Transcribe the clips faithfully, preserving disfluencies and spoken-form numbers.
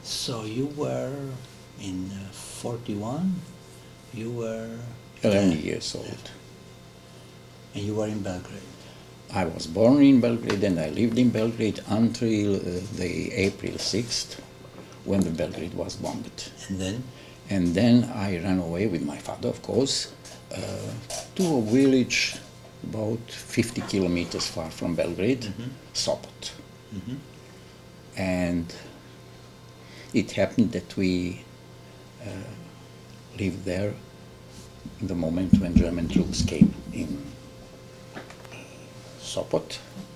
So you were in uh, forty-one, you were eleven years old. And you were in Belgrade. I was born in Belgrade and I lived in Belgrade until uh, the April sixth, when the Belgrade was bombed. And then? And then I ran away with my father, of course, uh, to a village about fifty kilometers far from Belgrade, mm-hmm. Sopot. Mm-hmm. And it happened that we uh, lived there in the moment when German troops came in uh, Sopot,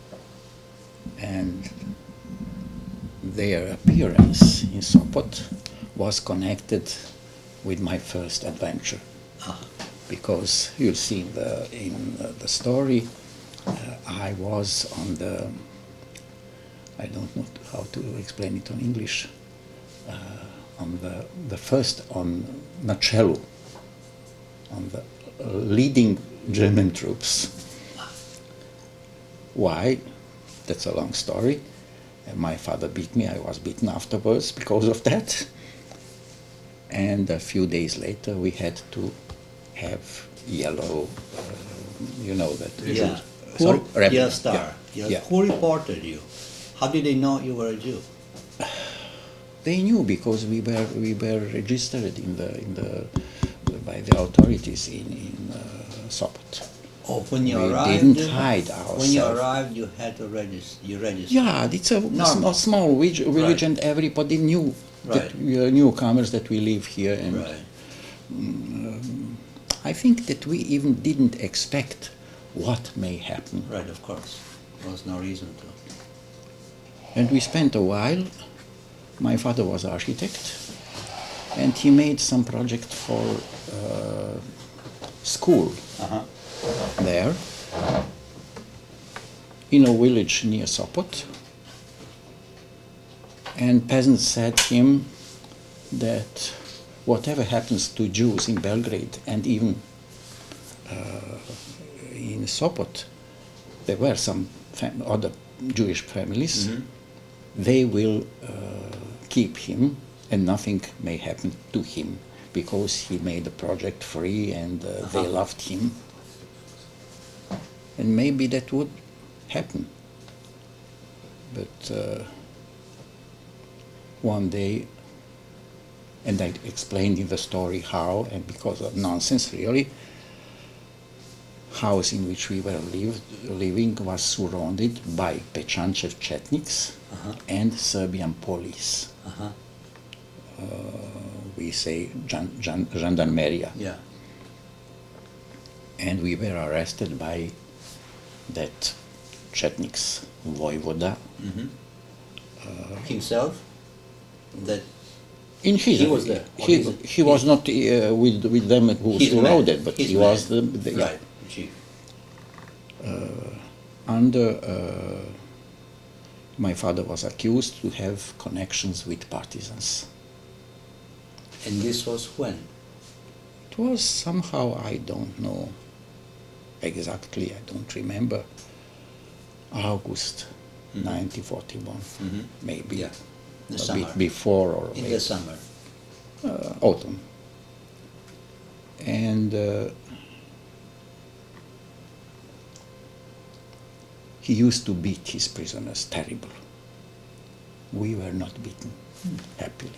and their appearance in Sopot was connected with my first adventure. Ah. Because you'll see in the, in uh, the story, uh, I was on the, I don't know how to explain it in English, uh, on the, the first, on na čelu, on the uh, leading German troops. Why? That's a long story. Uh, my father beat me, I was beaten afterwards because of that. And a few days later we had to have yellow, uh, you know that. Yeah. Who, Sorry? Rebel. Yeah, star. Yeah. Yeah. Yeah. Who reported you? How did they know you were a Jew? They knew because we were we were registered in the in the by the authorities in in uh, Sopot. Oh, when you we arrived, didn't hide ourselves. When you arrived, you had to register. You registered. Yeah, it's a small, small village, village right. And everybody knew right. that we are newcomers, that we live here, and right. um, I think that we even didn't expect what may happen. Right, of course. There was no reason to. And we spent a while. My father was architect, and he made some project for uh, school uh-huh. there, in a village near Sopot. And peasants said to him that whatever happens to Jews in Belgrade and even uh, in Sopot, there were some fam other Jewish families, mm-hmm. they will uh, keep him and nothing may happen to him because he made the project free and uh, uh-huh. they loved him. And maybe that would happen. But uh, one day, and I explained in the story how, and because of nonsense really, house in which we were lived, living was surrounded by Pečančev Chetniks uh-huh. and Serbian police. Uh-huh. Uh, we say jan, jan, gendarmeria. Yeah. And we were arrested by that Chetniks voivoda. Mm-hmm. uh, Himself? That in his, he was there. He, he, he was not uh, with with them who surrounded, but his he man. was the, the yeah. Right, chief. Uh, under uh, my father was accused to have connections with partisans. And this was when? It was somehow, I don't know exactly, I don't remember, August mm-hmm. nineteen forty-one, mm-hmm. maybe. Yeah. The a summer. bit before or in maybe, the summer. Uh, autumn. And uh, he used to beat his prisoners terrible. We were not beaten, hmm. happily.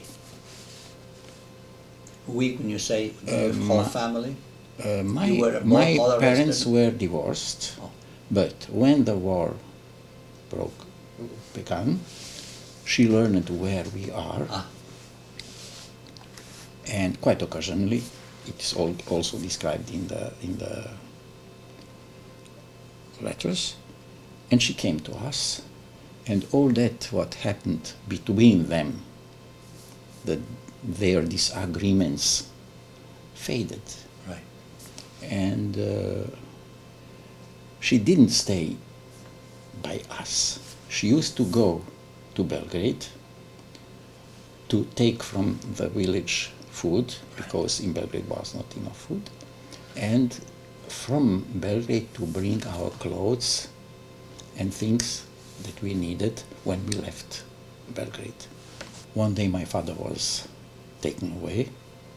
We, when you say your uh, whole family? Uh, my my parents were divorced, oh. but when the war broke, began, she learned where we are, ah. and quite occasionally, it is all also described in the in the letters, and she came to us, and all that what happened between them, the, their disagreements, faded. Right. And uh, she didn't stay by us. She used to go to Belgrade to take from the village food, because in Belgrade was not enough food, and from Belgrade to bring our clothes and things that we needed when we left Belgrade. one day my father was taken away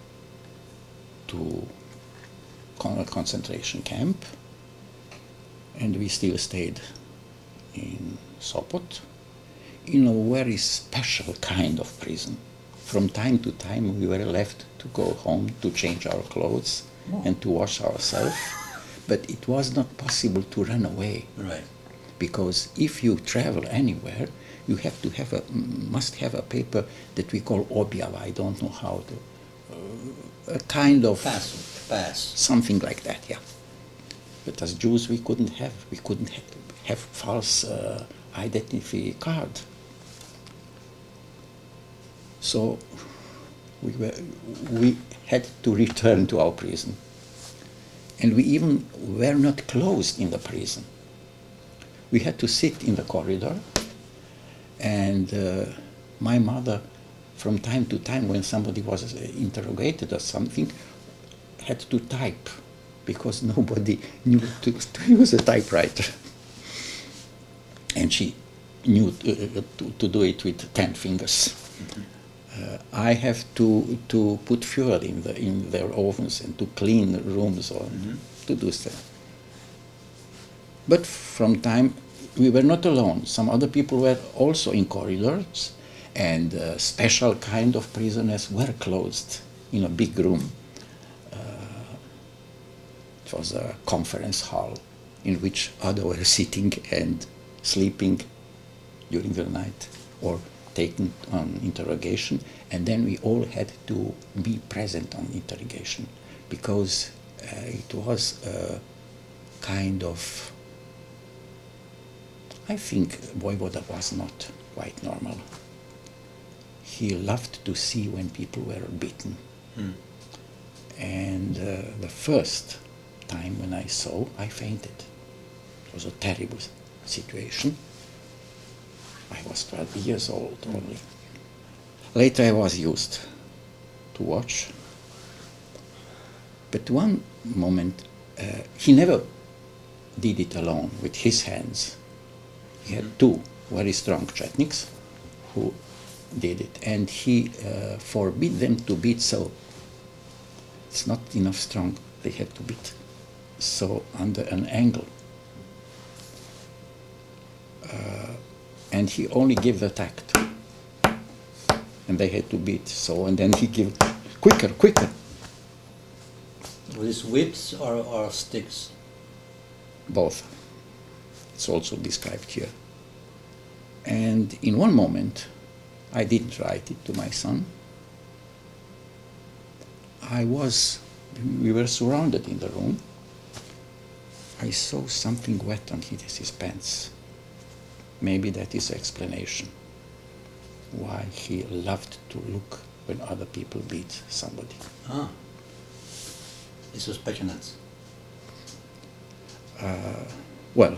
to con- a concentration camp, and we still stayed in Sopot in a very special kind of prison. From time to time we were left to go home to change our clothes Oh. and to wash ourselves, but it was not possible to run away. Right. Because if you travel anywhere, you have to have a must have a paper that we call objava. I don't know how to uh, a kind of Pass. Pass. something like that. Yeah. But as Jews, we couldn't have we couldn't have, have false uh, identity card. So we were we had to return to our prison, and we even were not closed in the prison. We had to sit in the corridor, and uh, my mother, from time to time, when somebody was uh, interrogated or something, had to type, because nobody knew to, to use a typewriter. And she knew to, to, to do it with ten fingers. Mm-hmm. uh, I have to, to put fuel in, the, in their ovens and to clean the rooms or mm-hmm. to do stuff. But from time, we were not alone. Some other people were also in corridors, and uh, special kind of prisoners were closed in a big room. Uh, it was a conference hall in which others were sitting and sleeping during the night or taken on interrogation, and then we all had to be present on interrogation, because uh, it was a kind of, I think Vojvoda was not quite normal. He loved to see when people were beaten. Hmm. And uh, the first time when I saw, I fainted. It was a terrible situation. I was twelve years old only. Later I was used to watch. But one moment, uh, he never did it alone with his hands. He had two very strong Chetniks who did it, and he uh, forbid them to beat so. It's not enough strong, they had to beat so under an angle. Uh, and he only gave the tact. And they had to beat so, and then he gave quicker, quicker. Were these whips or, or sticks? Both. It's also described here. And in one moment, I didn't write it to my son. I was, we were surrounded in the room. I saw something wet on his, his pants. Maybe that is the explanation why he loved to look when other people beat somebody. Ah. This was Chetniks. Uh, well,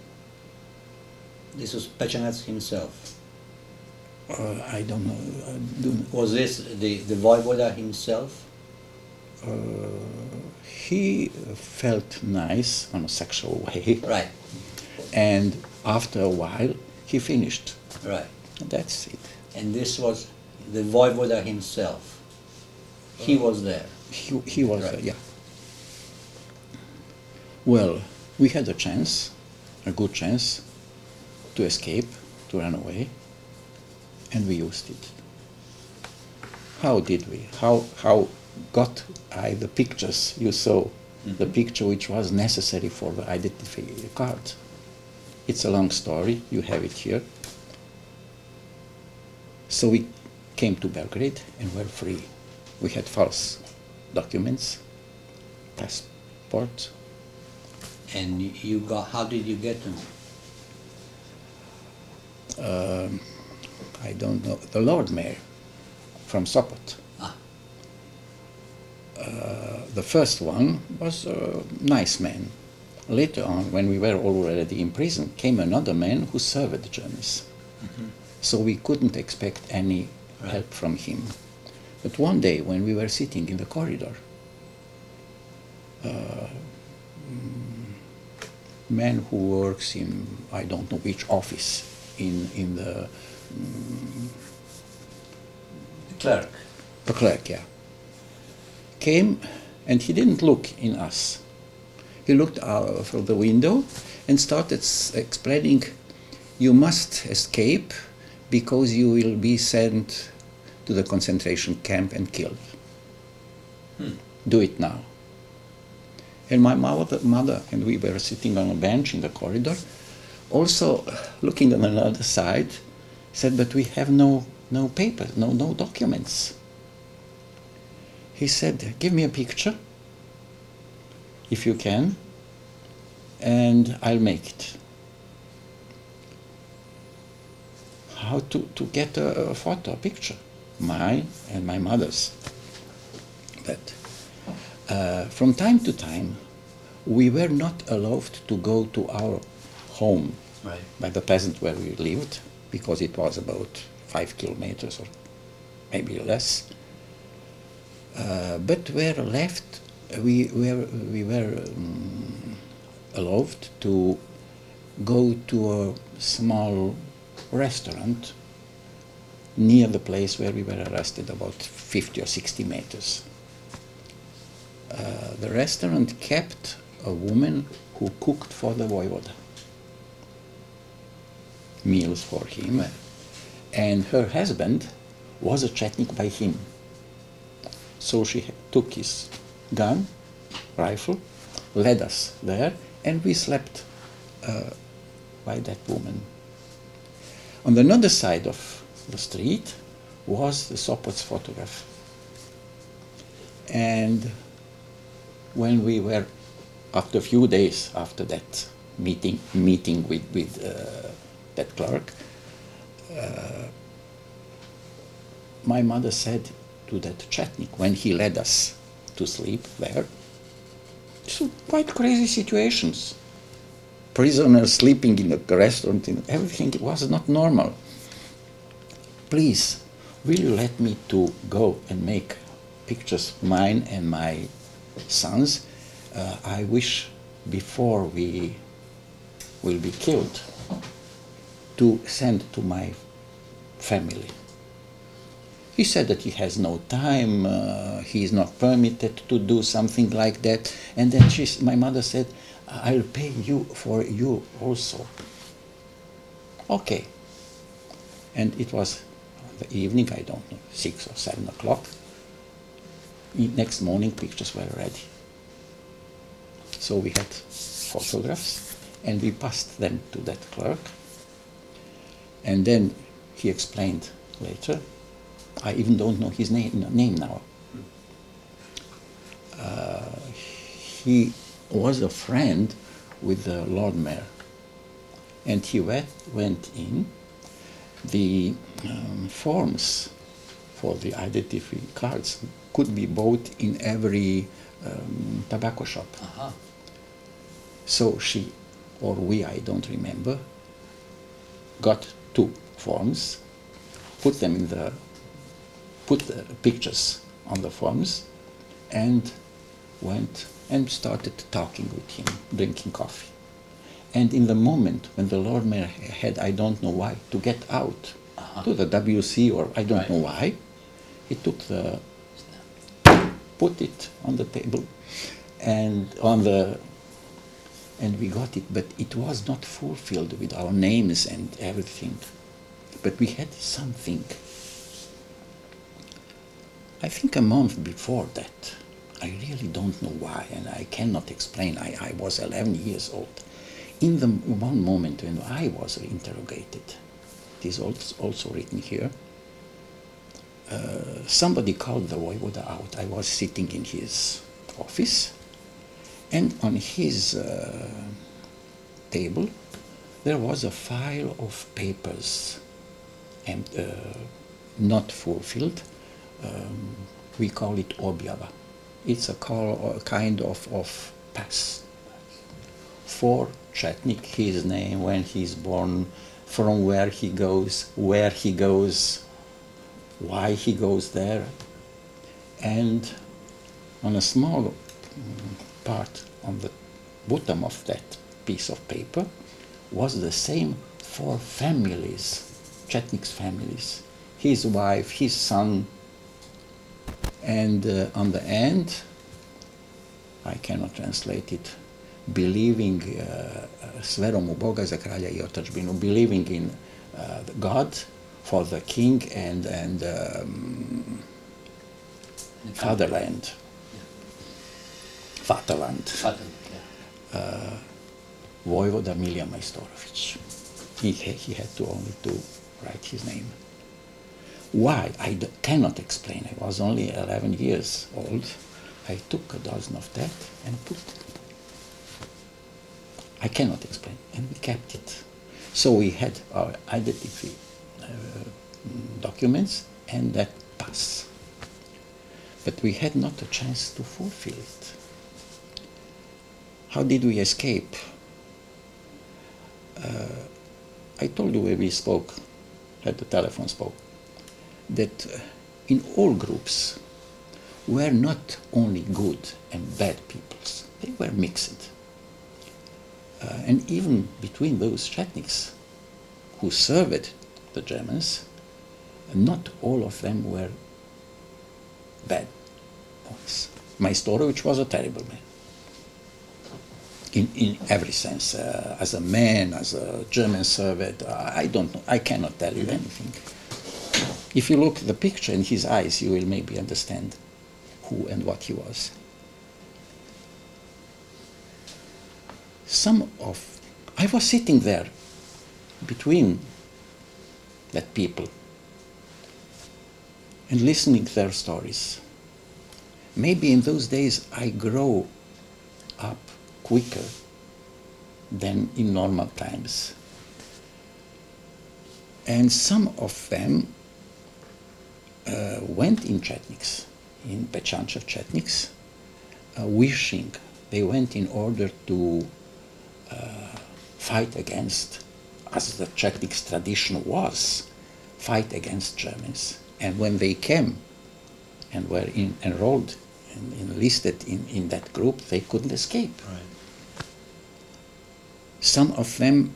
This was Chetniks himself. uh, I don't know. I don't, Was this the, the Vojvoda himself? uh, he felt nice on a sexual way. Right. And after a while, he finished. Right. And that's it. And this was the Vojvoda himself. He was there. He, he was, Right. uh, yeah. Well, we had a chance, a good chance, to escape, to run away, and we used it. How did we? How, how got I the pictures you saw, mm-hmm. the picture which was necessary for the identity card? It's a long story, you have it here. So we came to Belgrade and were free. We had false documents, passport. And you got, how did you get them? Um, I don't know, the Lord Mayor from Sopot. Ah. Uh, the first one was a nice man. Later on, when we were already in prison, came another man who served the Germans. Mm-hmm. So we couldn't expect any right. help from him. But one day, when we were sitting in the corridor, uh, man who works in, I don't know which office, in, in the um, clerk. A clerk, yeah. Came, and he didn't look in us. He looked out from the window and started s- explaining, you must escape because you will be sent to the concentration camp and killed. Hmm. Do it now. And my mother, mother and we were sitting on a bench in the corridor, also looking on another side, said, but we have no, no papers, no, no documents. He said, give me a picture, if you can, and I'll make it. How to, to get a, a photo, a picture, mine and my mother's. But uh, from time to time, we were not allowed to go to our home, Right. by the peasant where we lived, because it was about five kilometers or maybe less. Uh, but were left, we were, we were um, allowed to go to a small restaurant near the place where we were arrested, about fifty or sixty meters. Uh, the restaurant kept a woman who cooked for the voivode meals for him, Right. and her husband was a Chetnik by him. So she took his gun, rifle, led us there, and we slept uh, by that woman. On the other side of the street was the Sopot's photograph. And when we were, after a few days after that meeting, meeting with, with uh, that clerk, uh, my mother said to that Chetnik, when he led us to sleep there, so quite crazy situations. Prisoners sleeping in a restaurant, and everything was not normal. Please, will you let me to go and make pictures, mine and my sons? Uh, I wish before we will be killed to send to my family. He said that he has no time, uh, he is not permitted to do something like that, and then she, my mother said, I'll pay you for you also. Okay. And it was the evening, I don't know, six or seven o'clock. Next morning, pictures were ready. So we had photographs, and we passed them to that clerk. And then he explained later, I even don't know his name, name now. Uh, he was a friend with the Lord Mayor. And he went, went in. The um, forms for the identity cards could be bought in every um, tobacco shop. Uh-huh. So she, or we, I don't remember, got two forms, put them in the, put the pictures on the forms, and went and started talking with him, drinking coffee. And in the moment when the Lord Mayor had, I don't know why, to get out uh-huh. to the W W I I or I don't right. know why, he took the, put it on the table, and on the, and we got it, but it was not fulfilled with our names and everything. But we had something. I think a month before that, I really don't know why, and I cannot explain. I, I was eleven years old. In the one moment when I was interrogated, it is also written here, uh, somebody called the voivode out. I was sitting in his office, and on his uh, table there was a file of papers, and uh, not fulfilled. Um, we call it objava. It's a, call, a kind of, of pass for Chetnik, his name, when he's born, from where he goes, where he goes, why he goes there. And on a small part on the bottom of that piece of paper was the same for families, Chetnik's families, his wife, his son, And uh, on the end, I cannot translate it, believing uh, s verom u Boga za kralja I otadžbinu, believing in uh, God for the king and, and um, fatherland. Yeah. Fatherland. Fatherland, yeah. Uh, Vojvoda Milija Majstorović. He, he had to only to write his name. Why? I d cannot explain. I was only eleven years old. I took a dozen of that and put it. I cannot explain. And we kept it. So we had our identity uh, documents and that pass. But we had not a chance to fulfill it. How did we escape? Uh, I told you when we spoke, had the telephone spoke, that uh, in all groups were not only good and bad peoples, they were mixed. Uh, and even between those Chetniks who served the Germans, not all of them were bad boys. Majstorović was a terrible man. In, in every sense, uh, as a man, as a German servant, uh, I don't know, I cannot tell you anything. If you look at the picture in his eyes, you will maybe understand who and what he was. Some of, I was sitting there between that people and listening to their stories. Maybe in those days I grow up quicker than in normal times. And some of them uh, went in Chetniks, in Pechanchev Chetniks, uh, wishing they went in order to uh, fight against, as the Chetniks tradition was, fight against Germans. And when they came and were in, enrolled and enlisted in, in that group, they couldn't escape. Right. Some of them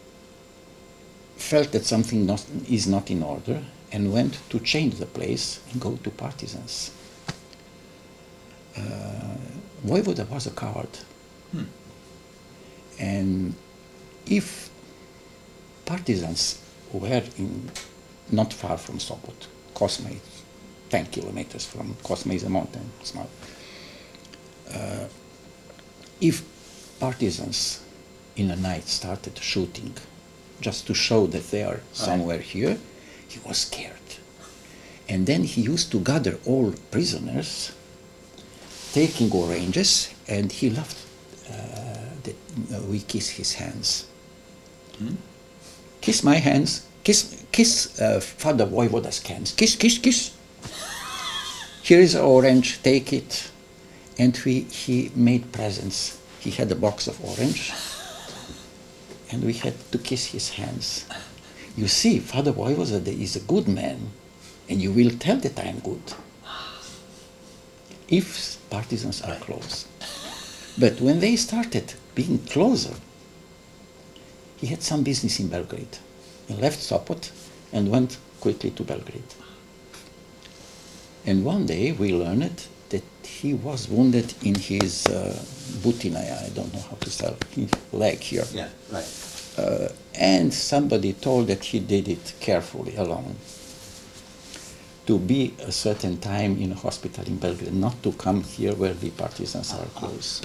felt that something not, is not in order and went to change the place and go to partisans. Uh, Vojvoda was a coward. Hmm. And if partisans were in, not far from Sopot, Kosma is ten kilometers from, Kosma is a mountain, small. Uh, if partisans in the night started shooting just to show that they are somewhere here, he was scared. And then he used to gather all prisoners, taking oranges, and he loved uh, that uh, we kiss his hands. Hmm? Kiss my hands, kiss, kiss uh, Father Vojvoda's hands, kiss, kiss, kiss. Here is an orange, take it. And we, he made presents. He had a box of orange, and we had to kiss his hands. You see, Father Vojvoda is a good man, and you will tell that I am good, if partisans are close. But when they started being closer, he had some business in Belgrade. He left Sopot and went quickly to Belgrade. And one day we learned that he was wounded in his uh, butina, I don't know how to say, his leg here. Yeah, right. Uh, and somebody told that he did it carefully, alone, to be a certain time in a hospital in Belgrade, not to come here where the partisans are close.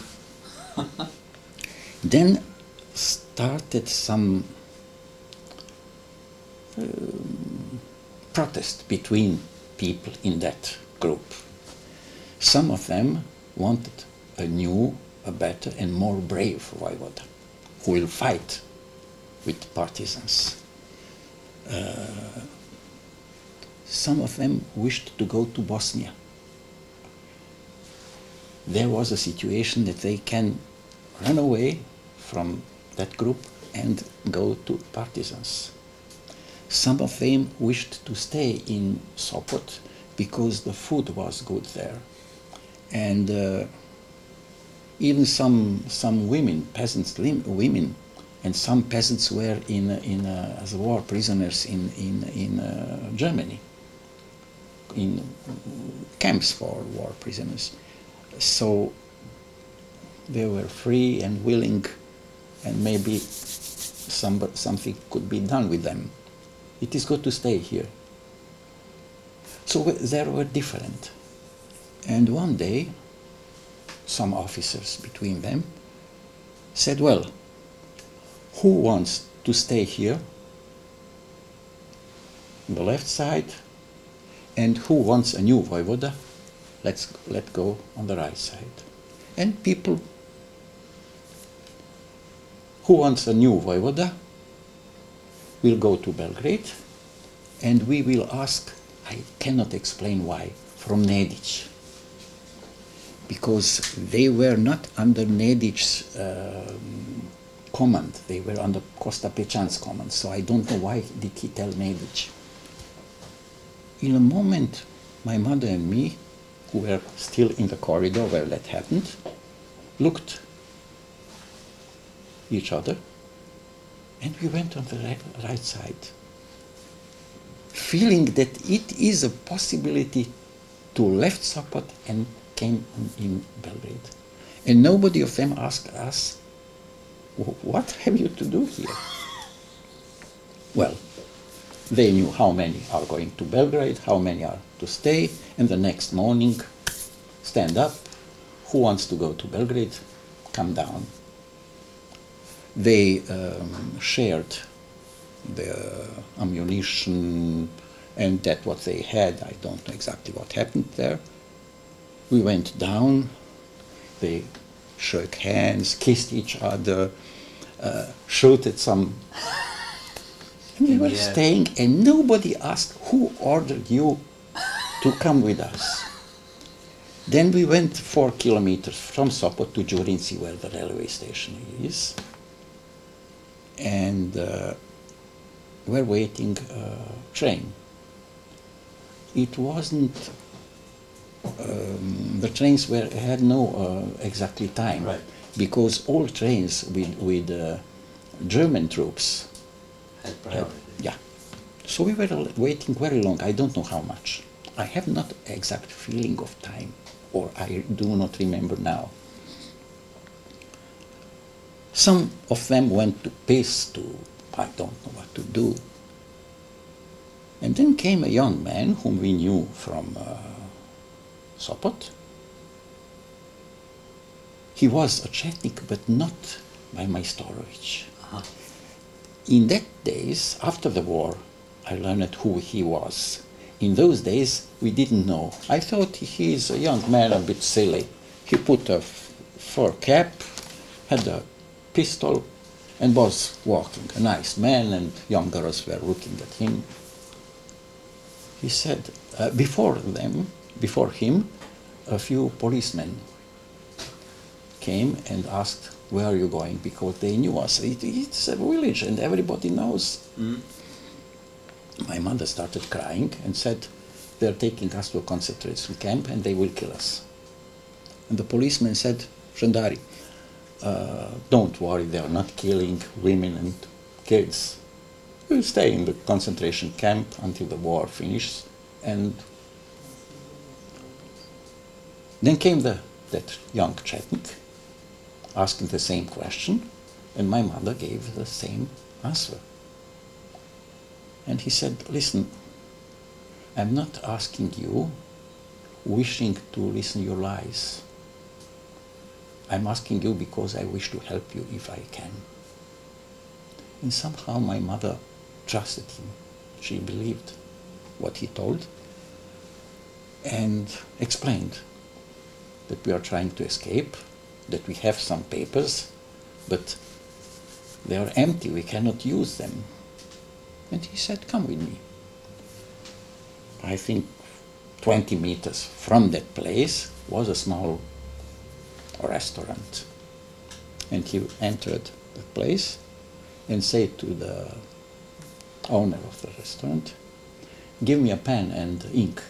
Then started some uh, protest between people in that group. Some of them wanted a new, a better and more brave Vojvoda, who will fight with partisans. Uh, some of them wished to go to Bosnia. There was a situation that they can run away from that group and go to partisans. Some of them wished to stay in Sopot because the food was good there. And uh, even some, some women, peasants, women, and some peasants were in, in, uh, as war prisoners in, in, in uh, Germany. in camps for war prisoners. So they were free and willing, and maybe some, something could be done with them. It is good to stay here. So they were different. And one day, some officers between them said, well, who wants to stay here on the left side, and who wants a new voivoda? Let's let go on the right side. And people who wants a new voivoda will go to Belgrade, and we will ask, I cannot explain why, from Nedić. Because they were not under Nedić's uh, command, they were under Kosta Pečan's command, so I don't know why did he tell Nedić. In a moment, my mother and me, who were still in the corridor where that happened, looked each other, and we went on the right, right side, feeling that it is a possibility to left Sopot and came in Belgrade. And nobody of them asked us, what have you to do here? Well, they knew how many are going to Belgrade, how many are to stay, and the next morning, stand up, who wants to go to Belgrade, come down. They um, shared the ammunition and that what they had. I don't know exactly what happened there. We went down, they shook hands, kissed each other, uh, shouted some. And we were yeah. staying, and nobody asked who ordered you to come with us. Then we went four kilometers from Sopot to Đurinci, where the railway station is. And uh, we're waiting a train. It wasn't, um, the trains were, had no uh, exactly time, right. because all trains with, with uh, German troops had priority. Had, yeah. So we were waiting very long, I don't know how much. I have not exact feeling of time, or I do not remember now. Some of them went to Pes to, I don't know what to do. And then came a young man whom we knew from uh, Sopot. He was a Chetnik, but not by Majstorovic. Uh-huh. In that days, after the war, I learned who he was. In those days, we didn't know. I thought he is a young man, a bit silly. He put a fur cap, had a pistol, and was walking. A nice man, and young girls were looking at him. He said, uh, before them, before him, a few policemen came and asked, where are you going? Because they knew us. It, it's a village and everybody knows. Mm. My mother started crying and said, they're taking us to a concentration camp and they will kill us. And the policeman said, Žandari, uh, don't worry, they are not killing women and kids. We'll stay in the concentration camp until the war finishes. And then came the, that young Chetnik, asking the same question, and my mother gave the same answer. And he said, listen, I'm not asking you, wishing to listen your lies. I'm asking you because I wish to help you if I can. And somehow my mother trusted him. She believed what he told and explained that we are trying to escape, that we have some papers, but they are empty, we cannot use them. And he said, come with me. I think twenty meters from that place was a small restaurant. And he entered the place and said to the owner of the restaurant, give me a pen and ink.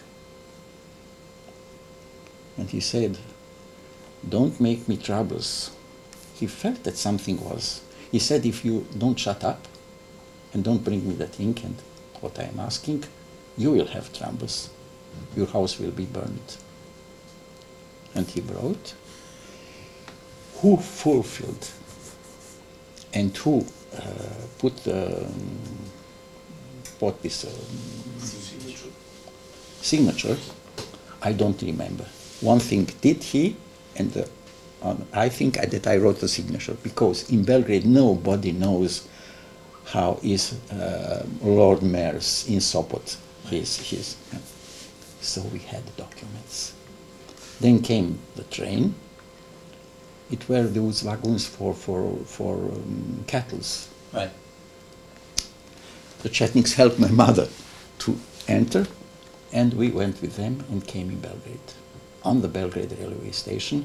And he said, don't make me troubles. He felt that something was. He said, if you don't shut up and don't bring me that ink and what I am asking, you will have troubles. your house will be burned. And he wrote, who fulfilled and who uh, put the um, potpis, um, signature, I don't remember. One thing did he, and the, um, I think I, that I wrote the signature, because in Belgrade nobody knows how is uh, Lord Mayor's in Sopot. His, his, yeah. So we had the documents. Then came the train. It were those wagons for, for, for um, cattle. Right. The Chetniks helped my mother to enter, and we went with them and came in Belgrade. On the Belgrade railway station,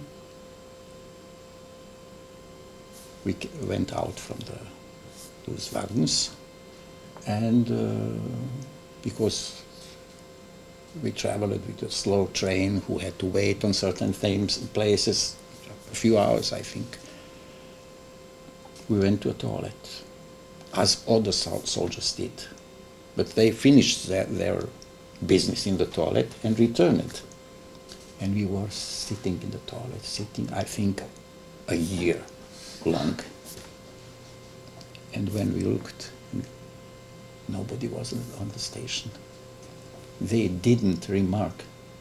we went out from the, those wagons, and uh, because we traveled with a slow train who had to wait on certain things, places, a few hours, I think, we went to a toilet, as other soldiers did. But they finished their, their business in the toilet and returned. And we were sitting in the toilet, sitting, I think, a year long. And when we looked, nobody was on the station. They didn't remark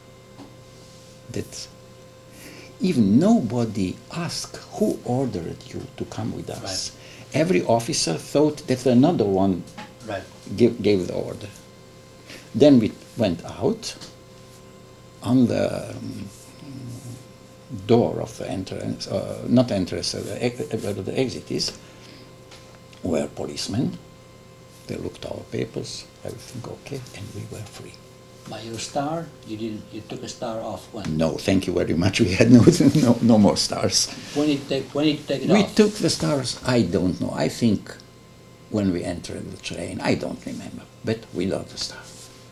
that even nobody asked who ordered you to come with us. Right. Every officer thought that another one right. give, gave the order. Then we went out. On the um, door of the entrance, uh, not entrance, uh, the, ex uh, the exit is, were policemen. They looked our papers, everything okay, and we were free. By your star, you didn't. You took a star off when? No, thank you very much. We had no no, no more stars. When did you take? When did you take it we off? We took the stars. I don't know. I think when we entered the train. I don't remember, but without the star.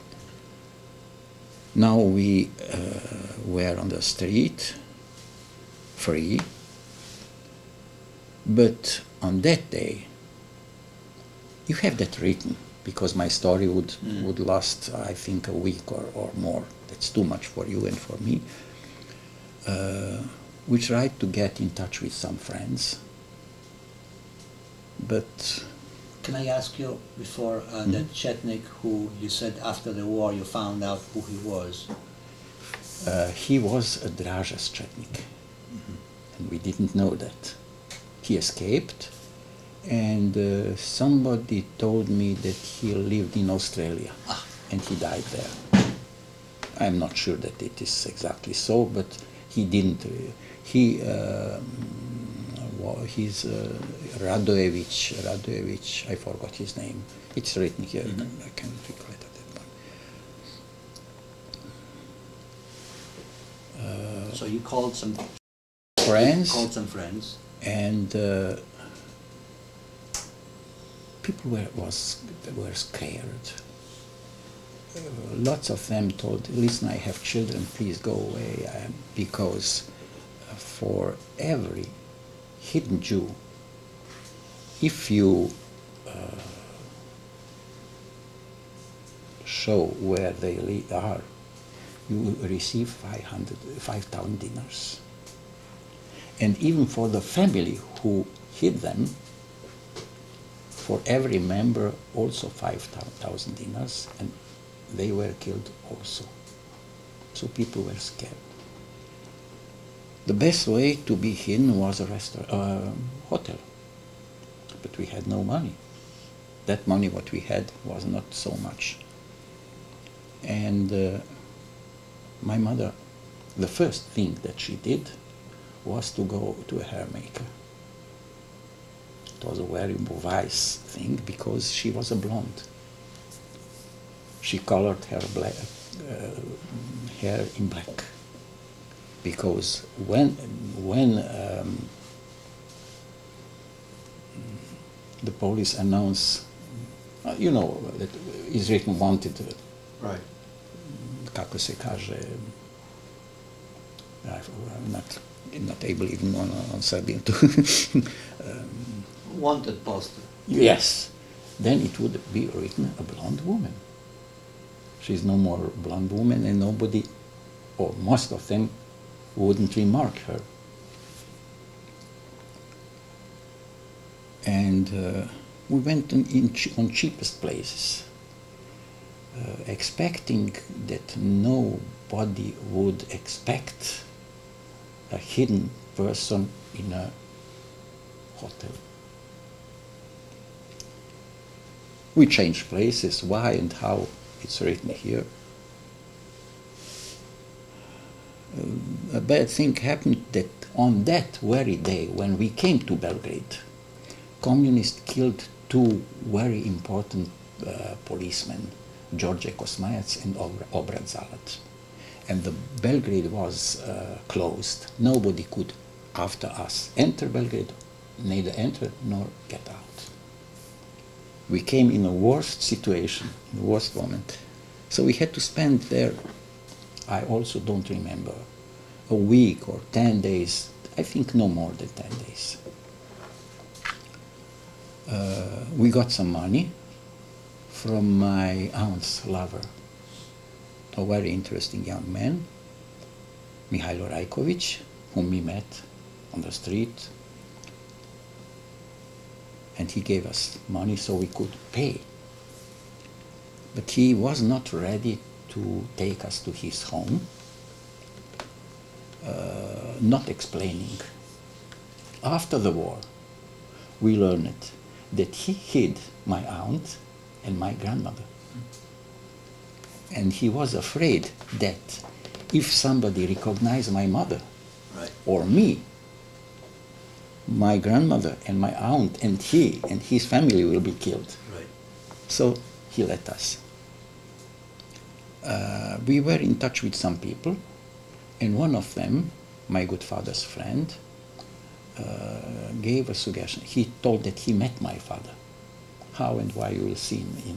Now we uh, were on the street, free, but on that day, you have that written, because my story would, mm. would last, I think, a week or, or more. That's too much for you and for me. Uh, we tried to get in touch with some friends, but... Can I ask you, before uh, mm-hmm. that Chetnik who you said after the war you found out who he was? Uh, he was a Draža's Chetnik, mm-hmm. and we didn't know that. He escaped, and uh, somebody told me that he lived in Australia, ah. and he died there. I'm not sure that it is exactly so, but he didn't. Uh, he. Uh, He's uh, Radojevic, Radojevic, I forgot his name. It's written here, mm-hmm. I can't recall it at that point. Uh, so you called some friends. You called some friends. And uh, people were, was, were scared. Uh, lots of them told, listen, I have children, please go away, uh, because uh, for every hidden Jew, if you uh, show where they are, you will receive five hundred, five thousand dinars. And even for the family who hid them, for every member also five thousand dinars, and they were killed also. So people were scared. The best way to be hidden was a restaurant, uh, hotel, but we had no money. That money what we had was not so much. And uh, my mother, the first thing that she did was to go to a hair maker. It was a very wise thing because she was a blonde. She colored her black, uh, hair in black. Because when when um, the police announced, uh, you know, that Israel wanted, uh, right? Kako se kaže, I'm not not able even on, on Serbian to um, wanted poster. Yes, then it would be written a blonde woman, She's no more blonde woman, and nobody, or most of them, wouldn't remark her. And uh, we went in, in ch on cheapest places, uh, expecting that nobody would expect a hidden person in a hotel. We changed places, why and how, it's written here. Uh, a bad thing happened that on that very day when we came to Belgrade, communists killed two very important uh, policemen, Đorđe Kosmajac and Obrat Zalat. And the Belgrade was uh, closed. Nobody could, after us, enter Belgrade, neither enter nor get out. We came in a worst situation, in the worst moment. So we had to spend there, I also don't remember, a week or ten days, I think no more than ten days. Uh, we got some money from my aunt's lover, a very interesting young man, Mihailovic, whom we met on the street. And he gave us money so we could pay. But he was not ready to take us to his home, uh, not explaining. After the war, we learned that he hid my aunt and my grandmother. And he was afraid that if somebody recognized my mother, right, or me, my grandmother and my aunt and he and his family will be killed. Right. So he let us. Uh, we were in touch with some people, and one of them, my good father's friend, uh, gave a suggestion. He told that he met my father. How and why you will see him in.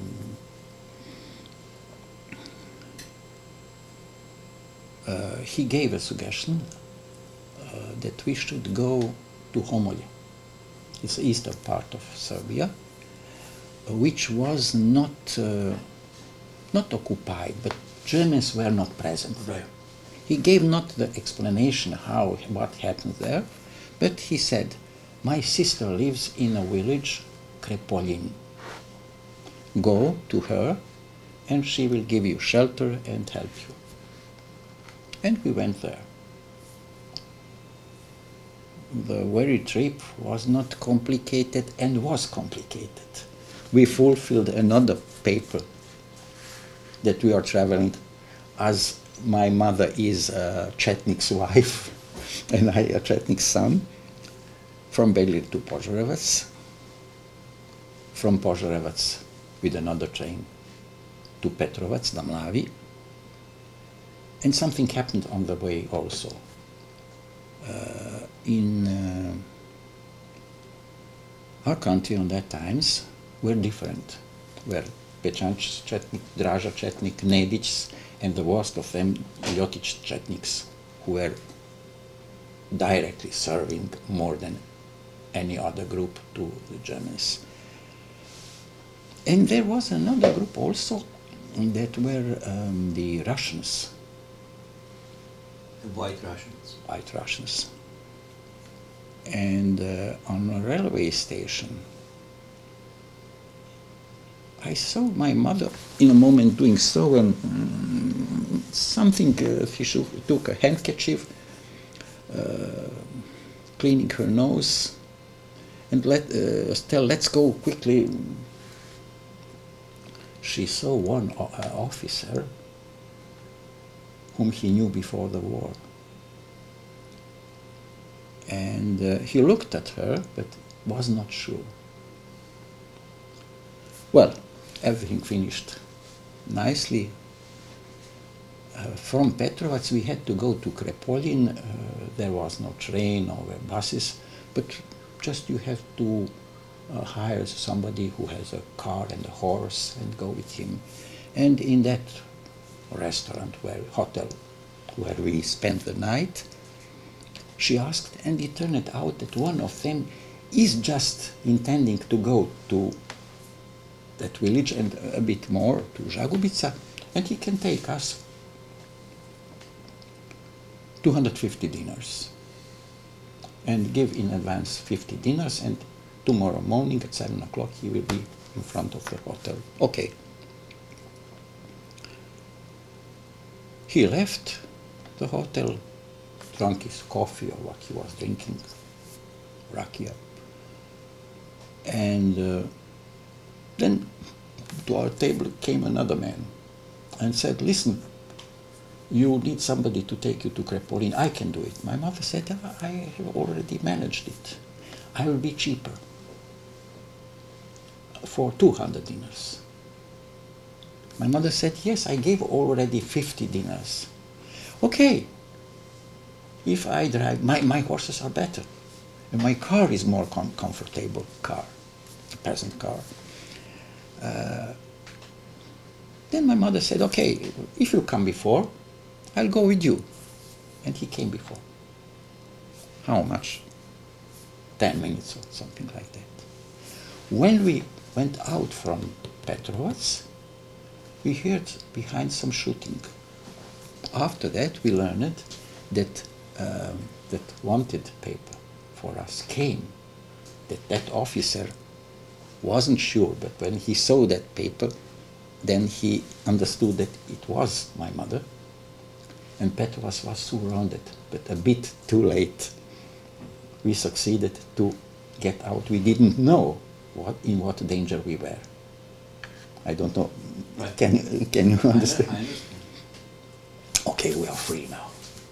Uh, he gave a suggestion uh, that we should go to Homolje. It's the eastern part of Serbia, which was not uh, not occupied, but Germans were not present there. Right. He gave not the explanation how what happened there, but he said, "My sister lives in a village, Krepoljin. Go to her, and she will give you shelter and help you." And we went there. The very trip was not complicated and was complicated. We fulfilled another paper that we are traveling, as my mother is a Chetnik's wife and I a Chetnik's son, from Belgrade to Požarevac, from Požarevac with another train to Petrovac, Damlavi, and something happened on the way also. Uh, in uh, our country on that times were different, were Pečančić Chetnik, Draža Chetnik, Nedić, and the worst of them, Ljotić Chetniks, who were directly serving more than any other group to the Germans. And there was another group also that were um, the Russians. The White Russians. White Russians. And uh, on a railway station, I saw my mother in a moment doing so, and um, something, uh, she took a handkerchief, uh, cleaning her nose, and let uh, tell, let's go quickly. She saw one uh, officer whom he knew before the war. And uh, he looked at her, but was not sure. Well, everything finished nicely. Uh, from Petrovac we had to go to Krepoljin. Uh, there was no train or buses, but just you have to uh, hire somebody who has a car and a horse and go with him. And in that restaurant, where hotel, where we spent the night, she asked, and it turned out that one of them is just intending to go to that village and a bit more to Žagubica, and he can take us two hundred fifty dinars and give in advance fifty dinars, and tomorrow morning at seven o'clock he will be in front of the hotel. Okay. He left the hotel, drank his coffee or what he was drinking, rakia. And uh, then to our table came another man and said, listen, you need somebody to take you to Krepolin. I can do it. My mother said, I have already managed it. I will be cheaper for two hundred dinars. My mother said, yes, I gave already fifty dinars. Okay, if I drive, my, my horses are better. And my car is more com comfortable car, a peasant car. Uh, then my mother said, okay, if you come before, I'll go with you. And he came before. How much? Ten minutes or something like that. When we went out from Petrovac, we heard behind some shooting. After that, we learned that um, that wanted paper for us came. That that officer wasn't sure, but when he saw that paper, then he understood that it was my mother. And Petrovac was surrounded, but a bit too late. We succeeded to get out. We didn't know what in what danger we were. I don't know. Right. Can you can you understand? I understand? Okay, we are free now.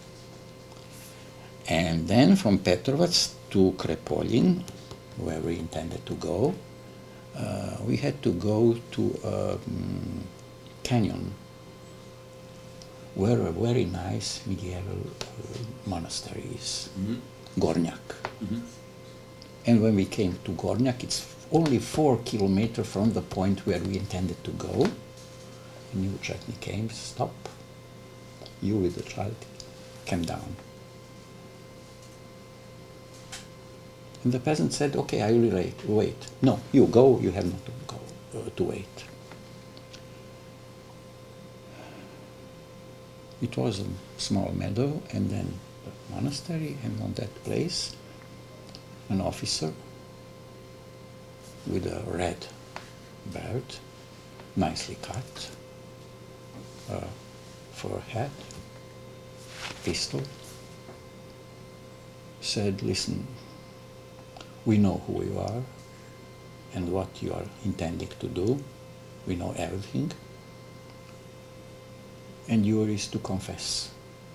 And then from Petrovac to Krepolin, where we intended to go, uh, we had to go to a um, canyon where a very nice medieval uh, monastery is, mm-hmm. Gornjak. Mm-hmm. And when we came to Gornjak, it's only four kilometers from the point where we intended to go. A new Chetnik came, stop. You with the child came down. And the peasant said, okay, I will wait. wait. No, you go, you have not to go, uh, to wait. It was a small meadow, and then the monastery, and on that place, an officer with a red beard, nicely cut, uh, fur hat, pistol, said, listen, we know who you are and what you are intending to do. We know everything. And yours is to confess.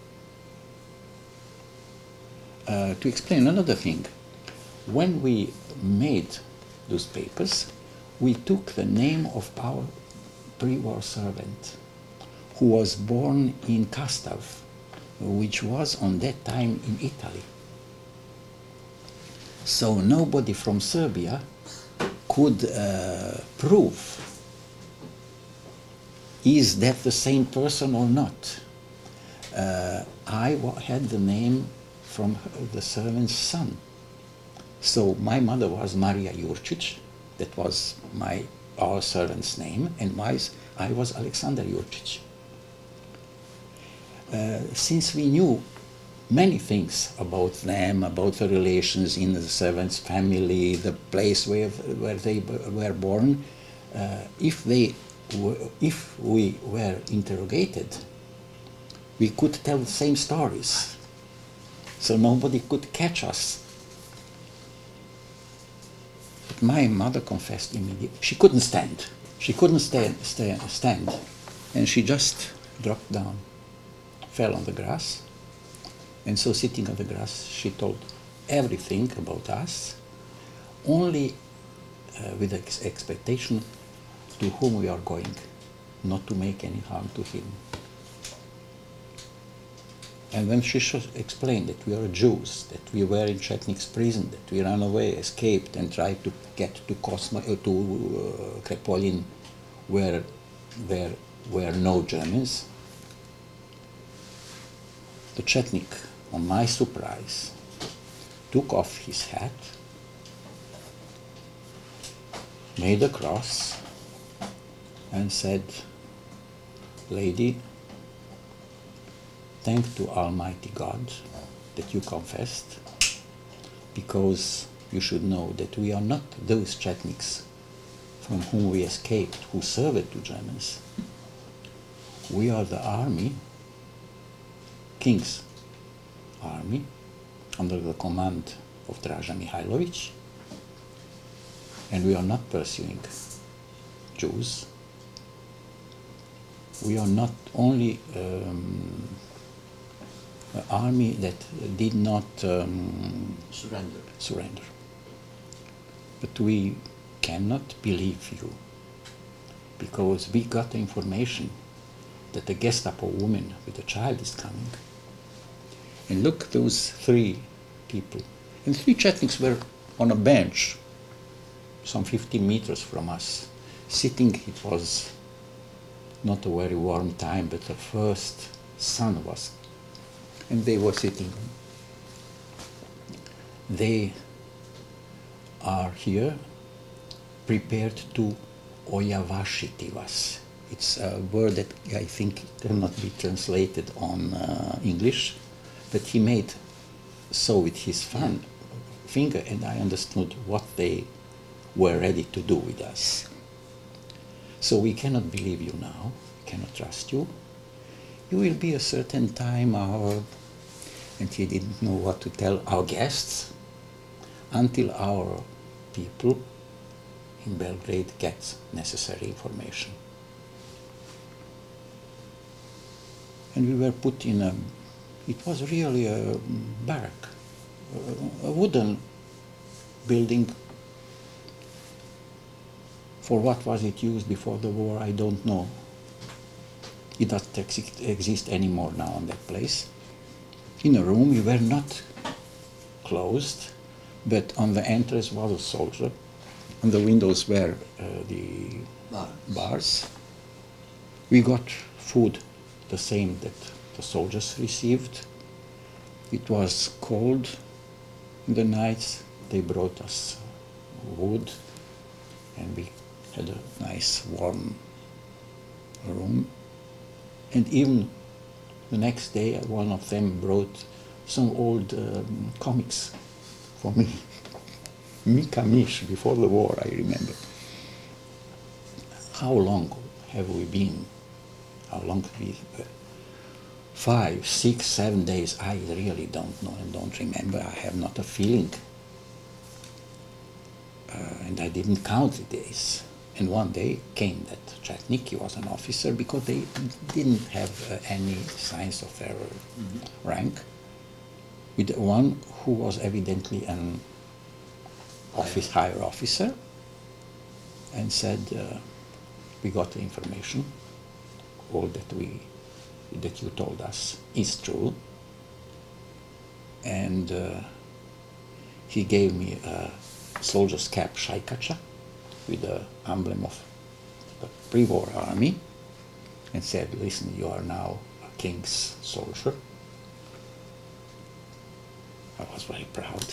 Uh, to explain another thing, when we made those papers, we took the name of our pre-war servant, who was born in Kastav, which was on that time in Italy. So nobody from Serbia could uh, prove is that the same person or not. Uh, I had the name from the servant's son. So my mother was Maria Jurčić, that was my our servant's name, and my, I was Aleksandar Jurčić. Uh, since we knew many things about them, about the relations in the servant's family, the place where, where they were born, uh, if they were, if we were interrogated, we could tell the same stories. So nobody could catch us. But my mother confessed immediately. She couldn't stand. She couldn't stand, stand, stand. And she just dropped down, fell on the grass. And so sitting on the grass, she told everything about us, only uh, with the ex expectation to whom we are going, not to make any harm to him. And when she explained that we are Jews, that we were in Chetniks prison, that we ran away, escaped, and tried to get to Kosma, uh, to uh, Krepolin, where there were no Germans, the Chetnik, on my surprise, took off his hat, made a cross, and said, lady, thank to Almighty God that you confessed, because you should know that we are not those Chetniks from whom we escaped, who served to Germans. We are the army, King's army, under the command of Draža Mihailovic, and we are not pursuing Jews. We are not only um, an army that did not um, Surrender. surrender, but we cannot believe you, because we got the information that the Gestapo woman with a child is coming. And look, those three people, and three Chetniks were on a bench some fifteen meters from us, sitting. It was not a very warm time, but the first sun was, and they were sitting. They are here prepared to oyavašiti vas. It's a word that I think cannot be translated on uh, English, but he made so with his fan, finger, and I understood what they were ready to do with us. So we cannot believe you now, we cannot trust you. You will be a certain time our, and he didn't know what to tell our guests, until our people in Belgrade get necessary information. And we were put in a, it was really a barrack, a, a wooden building. For what was it used before the war, I don't know. It doesn't ex exist anymore now on that place. In a room, we were not closed, but on the entrance was a soldier. On the windows were uh, the Bars. bars. We got food, the same that the soldiers received. It was cold in the nights. They brought us wood, and we had a nice warm room. And even the next day, one of them brought some old um, comics for me. Mika Mish, before the war, I remember. How long have we been? How long have we? Uh, five, six, seven days, I really don't know and don't remember. I have not a feeling. Uh, and I didn't count the days. And one day came that Chetnik, he was an officer, because they didn't have uh, any signs of their mm-hmm. rank, with one who was evidently an office, higher officer, and said, uh, we got the information, all that we, that you told us is true. And uh, he gave me a soldier's cap, shaikacha, with the emblem of the pre-war army, and said, listen, you are now a king's soldier. I was very proud.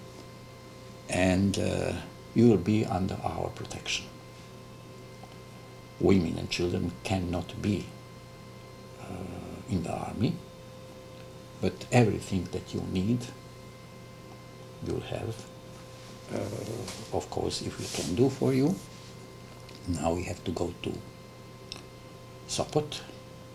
And uh, you will be under our protection. Women and children cannot be uh, in the army, but everything that you need, you'll have. Uh, of course, if we can do for you. Now we have to go to Sopot.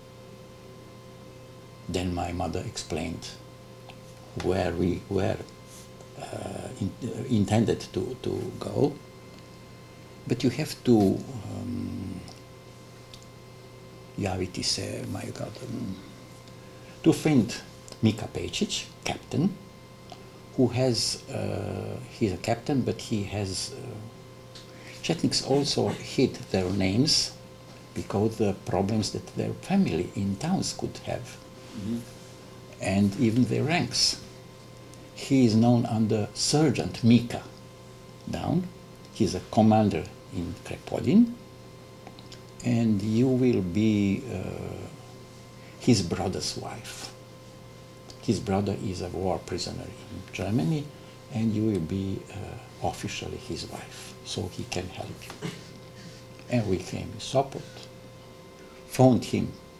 Then my mother explained where we were uh, in, uh, intended to, to go. But you have to um, javiti se, my God, um, to find Mika Pečić, captain, who has, uh, he's a captain, but he has, uh, Chetniks also hid their names because the problems that their family in towns could have, mm-hmm. and even their ranks. He is known under Sergeant Mika down. He's a commander in Krepodin, and you will be uh, his brother's wife. His brother is a war prisoner in Germany, and you will be uh, officially his wife, so he can help you. And we came to Sopot, phoned him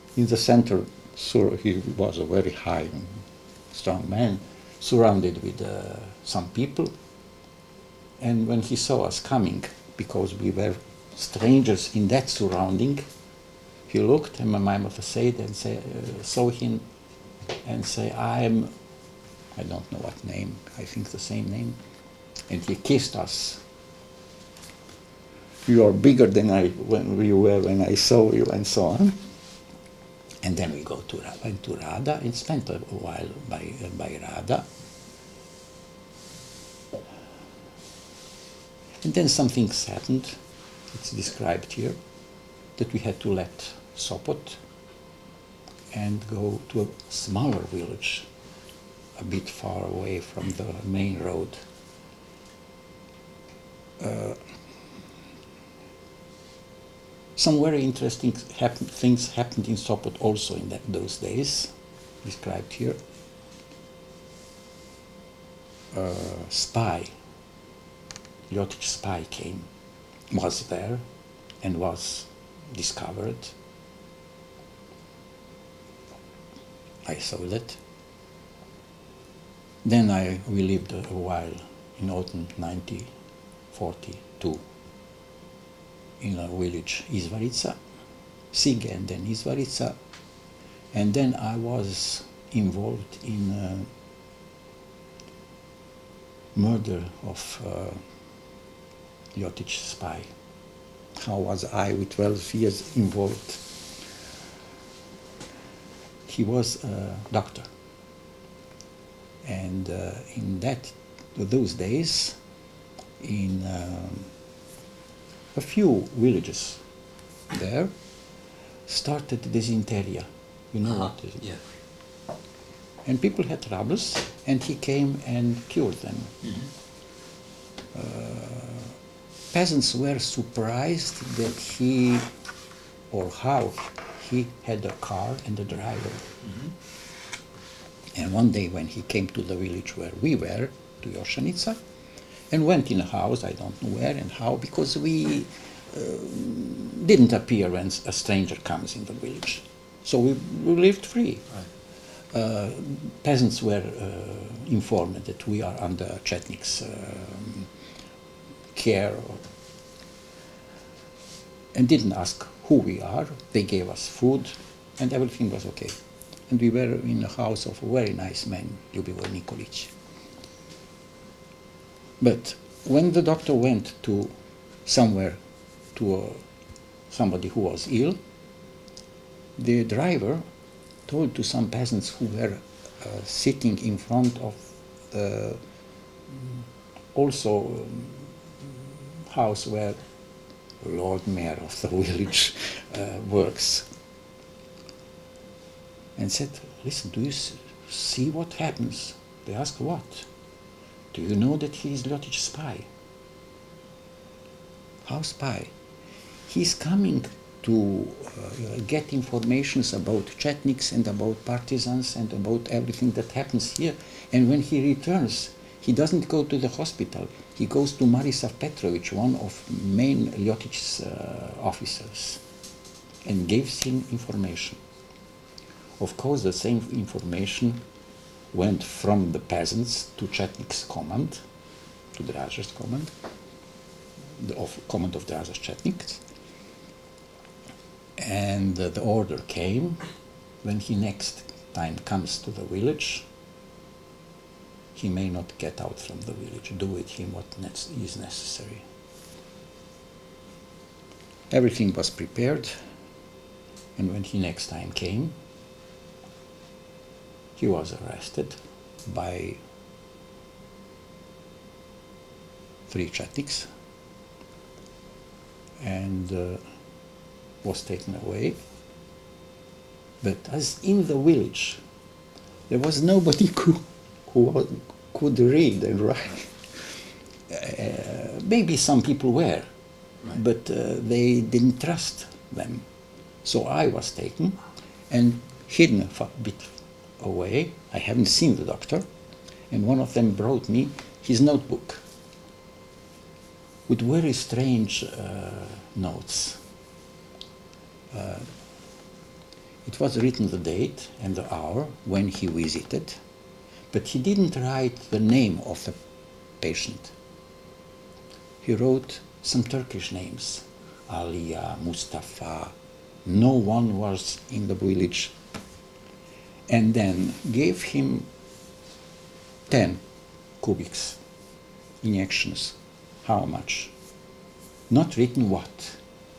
in the center, so he was a very high, strong man, surrounded with uh, some people. And when he saw us coming, because we were strangers in that surrounding, he looked, and my mother said, and say, uh, saw him, and say, I'm, I don't know what name, I think the same name, and he kissed us. You are bigger than I when you were when I saw you, and so on. And then we go to went to Rada and spent a while by uh, by Rada. And then some things happened. It's described here that we had to let Sopot and go to a smaller village, a bit far away from the main road. Uh, Some very interesting happen things happened in Sopot also in that, those days, described here. Uh, spy, Ljotić spy came, was there, and was discovered. I saw that. Then I we lived a while in autumn nineteen forty-two. In a village, Izvarica, Sige and then Izvarica, and then I was involved in uh, murder of uh, Ljotić spy. How was I with twelve years involved? He was a doctor, and uh, in that those days, in um, a few villages there started dysentery. You know uh-huh. what is it? Yeah. And people had troubles, and he came and cured them. Mm-hmm. uh, peasants were surprised that he, or how, he had a car and a driver. Mm-hmm. And one day when he came to the village where we were, to Jošanica, and went in a house, I don't know where and how, because we uh, didn't appear when a stranger comes in the village. So we, we lived free. Right. Uh, peasants were uh, informed that we are under Chetniks' um, care, or, and didn't ask who we are. They gave us food, and everything was okay. And we were in a house of a very nice man, Ljubivoj Nikolić. But when the doctor went to somewhere to uh, somebody who was ill, the driver told to some peasants who were uh, sitting in front of the also um, house where Lord Mayor of the village uh, works, and said, listen, do you see what happens? They asked, what? Do you know that he is Ljotić spy? How spy? He's coming to uh, get informations about Chetniks and about partisans and about everything that happens here. And when he returns, he doesn't go to the hospital. He goes to Marisav Petrovic, one of main Ljotić's uh, officers, and gives him information. Of course, the same information went from the peasants to Chetniks' command, to Draža's command, the of, command of Draža's Chetniks. And uh, the order came, when he next time comes to the village, he may not get out from the village. Do with him what is necessary. Everything was prepared, and when he next time came, he was arrested by three Chetniks and uh, was taken away. But as in the village, there was nobody who, who could read and write. Uh, maybe some people were, right. but uh, they didn't trust them. So I was taken and hidden a bit away. I haven't seen the doctor, and one of them brought me his notebook with very strange uh, notes. Uh, It was written the date and the hour when he visited, but he didn't write the name of the patient. He wrote some Turkish names, Aliya, Mustafa. No one was in the village. And then gave him ten cubics injections. How much? Not written what.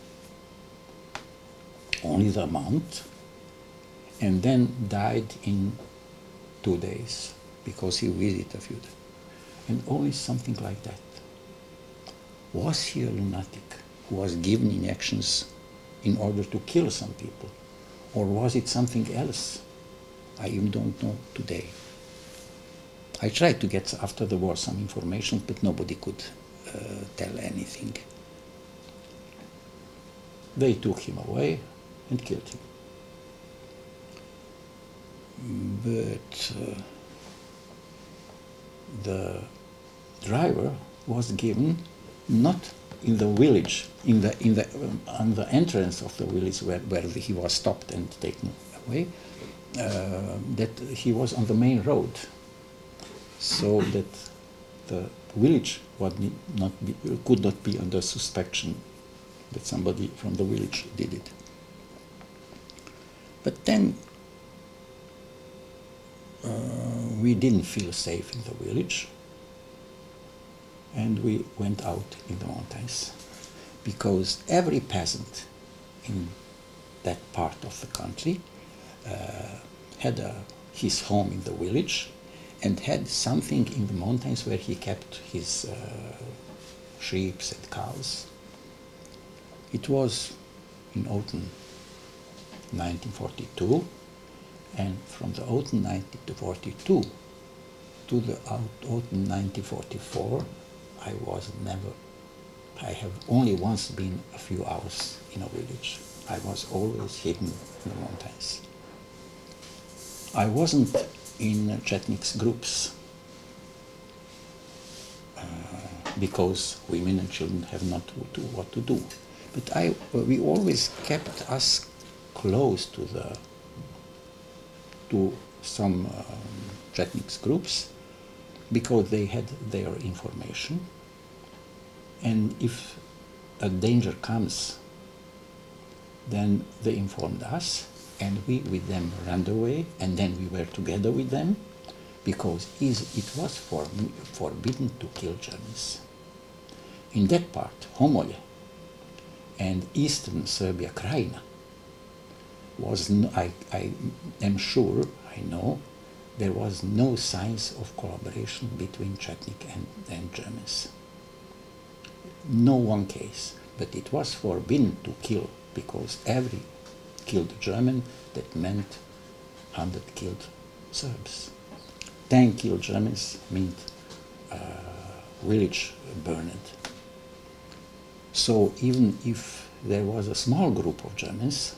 Only the amount. And then died in two days because he visited a few days. And only something like that. Was he a lunatic who was given injections in order to kill some people? Or was it something else? I even don't know today. I tried to get after the war some information, but nobody could uh, tell anything. They took him away and killed him. But uh, the driver was given not in the village, in the in the um, on the entrance of the village where, where he was stopped and taken away, uh, that he was on the main road, so that the village would not be, could not be under suspicion that somebody from the village did it. But then uh, we didn't feel safe in the village, and we went out in the mountains, because every peasant in that part of the country uh, had a, his home in the village and had something in the mountains where he kept his uh, sheep and cows. It was in autumn nineteen forty-two, and from the autumn nineteen forty-two to the autumn nineteen forty-four, I was never, I have only once been a few hours in a village. I was always hidden in the mountains. I wasn't in Chetniks groups uh, because women and children have not to, what to do. But I, we always kept us close to the, to some um, Chetniks groups, because they had their information, and if a danger comes, then they informed us, and we with them ran away, and then we were together with them, because it was for, forbidden to kill Germans. In that part, Homolje and eastern Serbia, Krajina, was no, I, I am sure, I know, there was no signs of collaboration between Chetnik and, and Germans. No one case, but it was forbidden to kill, because every killed German, that meant one hundred killed Serbs. ten killed Germans meant uh, village burned. So even if there was a small group of Germans,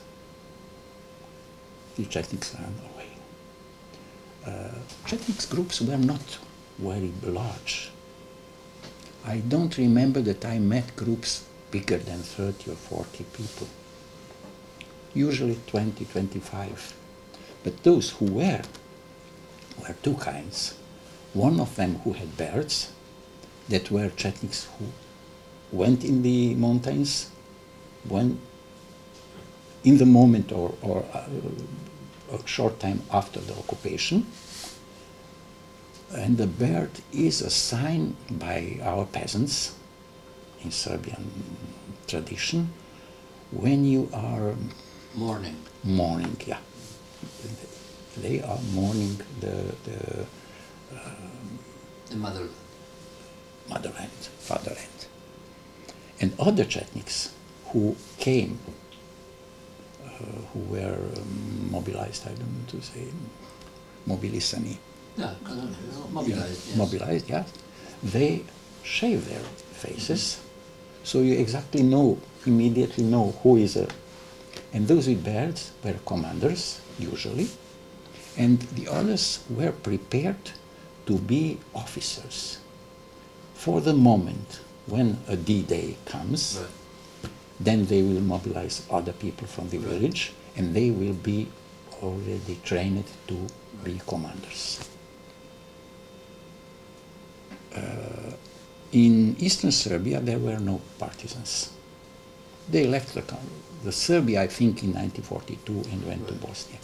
the Chetniks ran away. Uh, Chetniks groups were not very large. I don't remember that I met groups bigger than thirty or forty people. Usually twenty, twenty-five. But those who were, were two kinds. One of them who had birds, that were Chetniks who went in the mountains, when in the moment or, or uh, a short time after the occupation. And the bird is a sign by our peasants in Serbian tradition when you are mourning. Mourning, yeah. They are mourning the the, uh, the mother. motherland, fatherland. And other Chetniks who came, uh, who were um, mobilized, I don't know to say, mobilisani. Yeah, mobilized, yes. Mobilized, yes. They shave their faces, so you exactly know, immediately know who is a... And those with beards were commanders, usually, and the others were prepared to be officers. For the moment when a D-Day comes, right, then they will mobilize other people from the right village, and they will be already trained to be commanders. Uh, in Eastern Serbia, there were no partisans. They left the country. The Serbia, I think, in nineteen forty-two and went to Bosnia.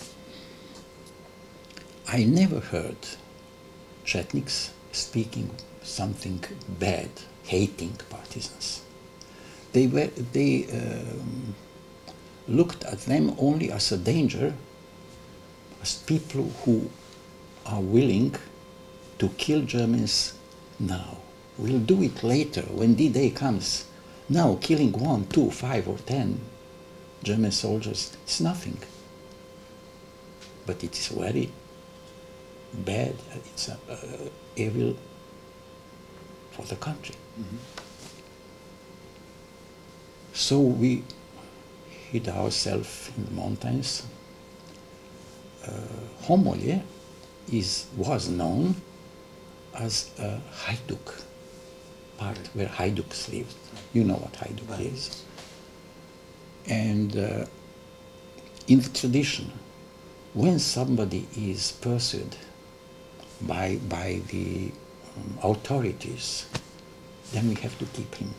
I never heard Chetniks speaking something bad, hating partisans. They were they um, looked at them only as a danger, as people who are willing to kill Germans now. We'll do it later when D Day comes. Now killing one, two, five, or ten German soldiers, it's nothing. But it is very bad, it's a, uh, evil for the country. Mm-hmm. So we hid ourselves in the mountains. Uh, Homolje is, was known as a Hajduk, part where Hajduks lived. You know what Hajduk right. is. And uh, in the tradition, when somebody is pursued by, by the um, authorities, then we have to keep him.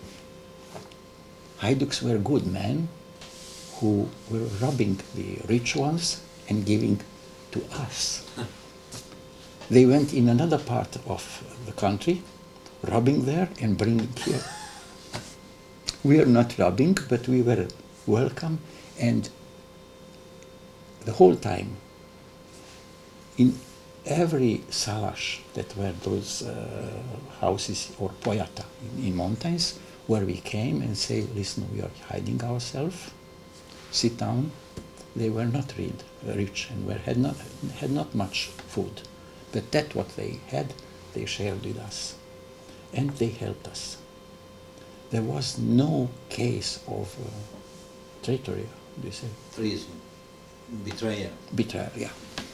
Hajduks were good men who were robbing the rich ones and giving to us. They went in another part of the country, robbing there and bringing here. We are not robbing, but we were welcome, and the whole time, in every salash that were those uh, houses or poyata in, in mountains, where we came and say, listen, we are hiding ourselves, sit down. They were not read, rich and were, had, not, had not much food. But that what they had, they shared with us. And they helped us. There was no case of uh, treachery, do you say? Treason. Betrayal. Betrayal, yeah.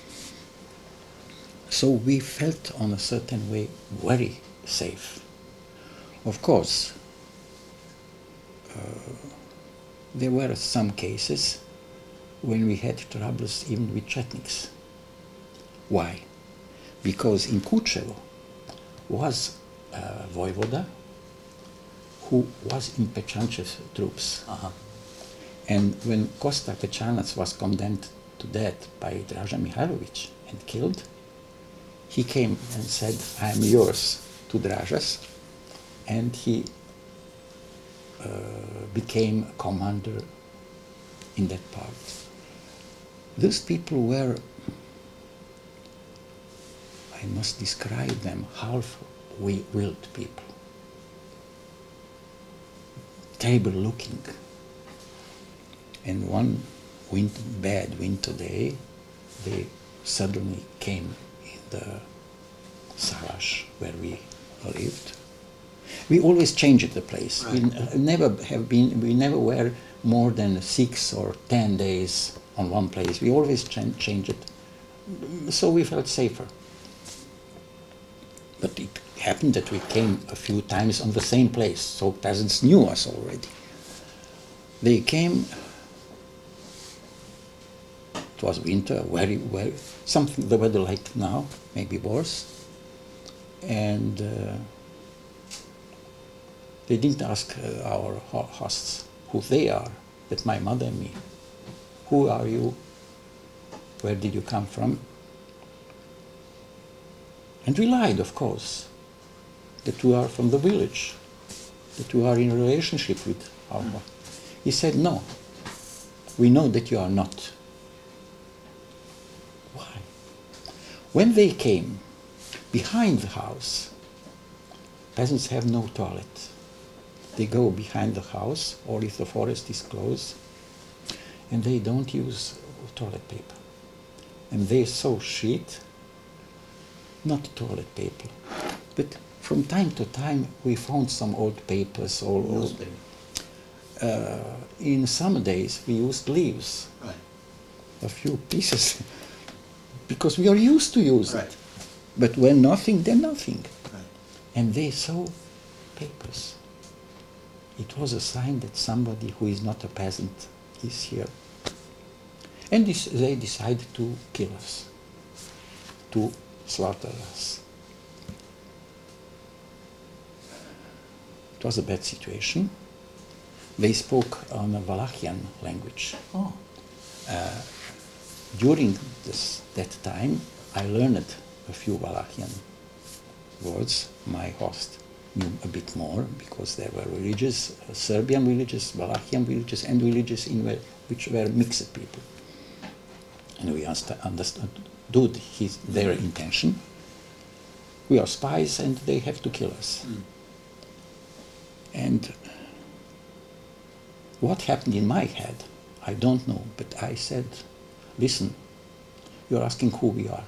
So we felt on a certain way very safe. Of course, uh, there were some cases when we had troubles even with Chetniks. Why? Because in Kučevo was a voivoda who was in Pečančev's troops. Uh-huh. And when Kosta Pečanac was condemned to death by Draža Mihailovic and killed, he came and said, I am yours, to Dražas, and he uh, became a commander in that part. These people were, I must describe them, half-willed people. Terrible looking. And one winter, bad winter day, they suddenly came in the Salash where we lived. We always changed the place. Right. We uh, never have been, we never were more than six or ten days on one place. We always ch changed it. So we felt safer. But it happened that we came a few times on the same place, so peasants knew us already. They came, it was winter, very, very, something the weather like now, maybe worse. And uh, they didn't ask uh, our hosts who they are, that my mother and me. Who are you? Where did you come from? And we lied, of course, that we are from the village, that we are in a relationship with our mother. He said, no, we know that you are not. Why? When they came behind the house, peasants have no toilet. They go behind the house, or if the forest is closed, and they don't use toilet paper. And they sew sheet, not toilet paper, but from time to time we found some old papers or old, uh, in some days we used leaves, right. A few pieces, because we are used to use right. it. But when nothing, then nothing. Right. And they sew papers. It was a sign that somebody who is not a peasant is here. And this, they decided to kill us, to slaughter us. It was a bad situation. They spoke on a Wallachian language. Oh. Uh, during this, that time, I learned a few Wallachian words. My host knew a bit more because there were villages, uh, Serbian villages, Wallachian villages, and villages in where, which were mixed people. And we understood his, their intention. We are spies and they have to kill us. Mm. And what happened in my head, I don't know, but I said, listen, you're asking who we are.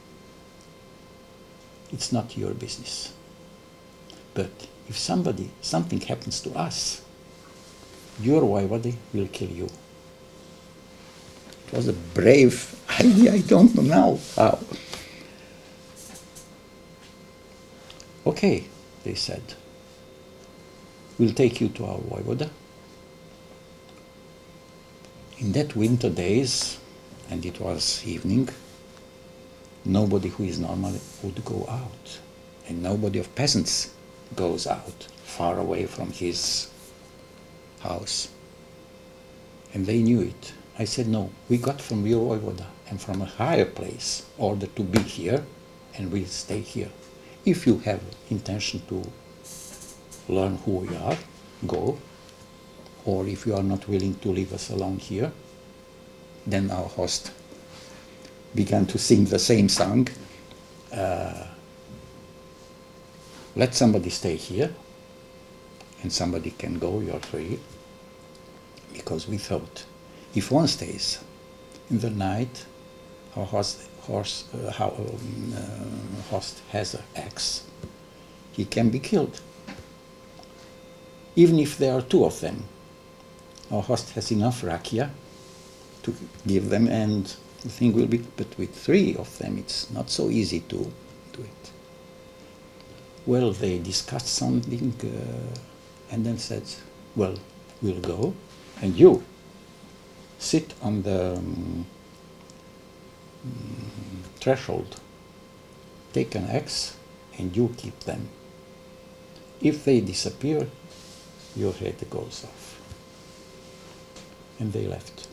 It's not your business. But if somebody, something happens to us, your voivode will kill you. It was a brave idea, I don't know now how. Okay, they said, we'll take you to our voivode. In that winter days, and it was evening, nobody who is normal would go out. And nobody of peasants goes out far away from his house. And they knew it. I said, no, we got from your voivode and from a higher place order to be here, and we'll stay here. If you have intention to learn who we are, go. Or if you are not willing to leave us alone here, then our host began to sing the same song. Uh, let somebody stay here, and somebody can go, you're free. Because we thought, if one stays in the night, our host, horse, uh, how, um, uh, host has an axe, he can be killed. Even if there are two of them, our host has enough rakia to give them, and the thing will be, but with three of them, it's not so easy to do it. Well, they discussed something, uh, and then said, well, we'll go, and you sit on the um, threshold, take an axe, and you keep them. If they disappear, your head goes off. And they left.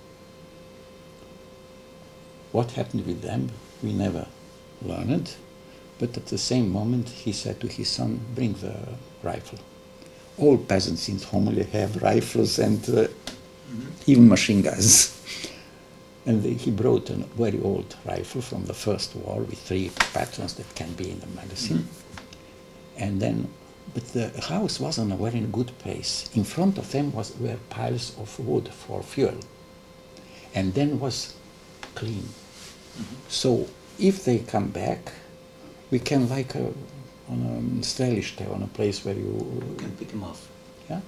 What happened with them, we never learned, but at the same moment he said to his son, bring the rifle. All peasants in Homolje have rifles and uh, mm-hmm. even machine guns. And they, he brought a very old rifle from the First War with three patrons that can be in the magazine. Mm-hmm. And then, but the house was in a very good place. In front of them was, were piles of wood for fuel. And then was clean. Mm-hmm. So if they come back, we can like a, on a strelište, on a place where you can pick them off. Yeah.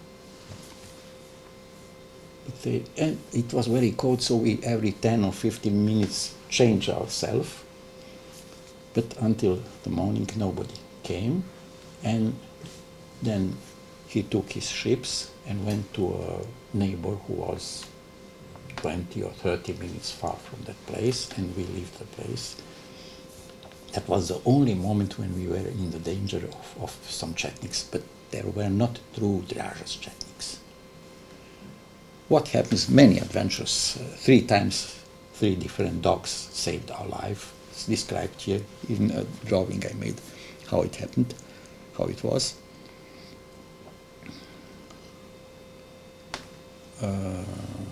But they, and it was very cold, so we every ten or fifteen minutes change ourselves. But until the morning, nobody came, and then he took his ships and went to a neighbor who was twenty or thirty minutes far from that place, and we left the place. That was the only moment when we were in the danger of, of some Chetniks, but there were not true Draža's Chetniks. What happens? Many adventures. Uh, three times, three different dogs saved our life. It's described here in a drawing I made, how it happened, how it was. Uh,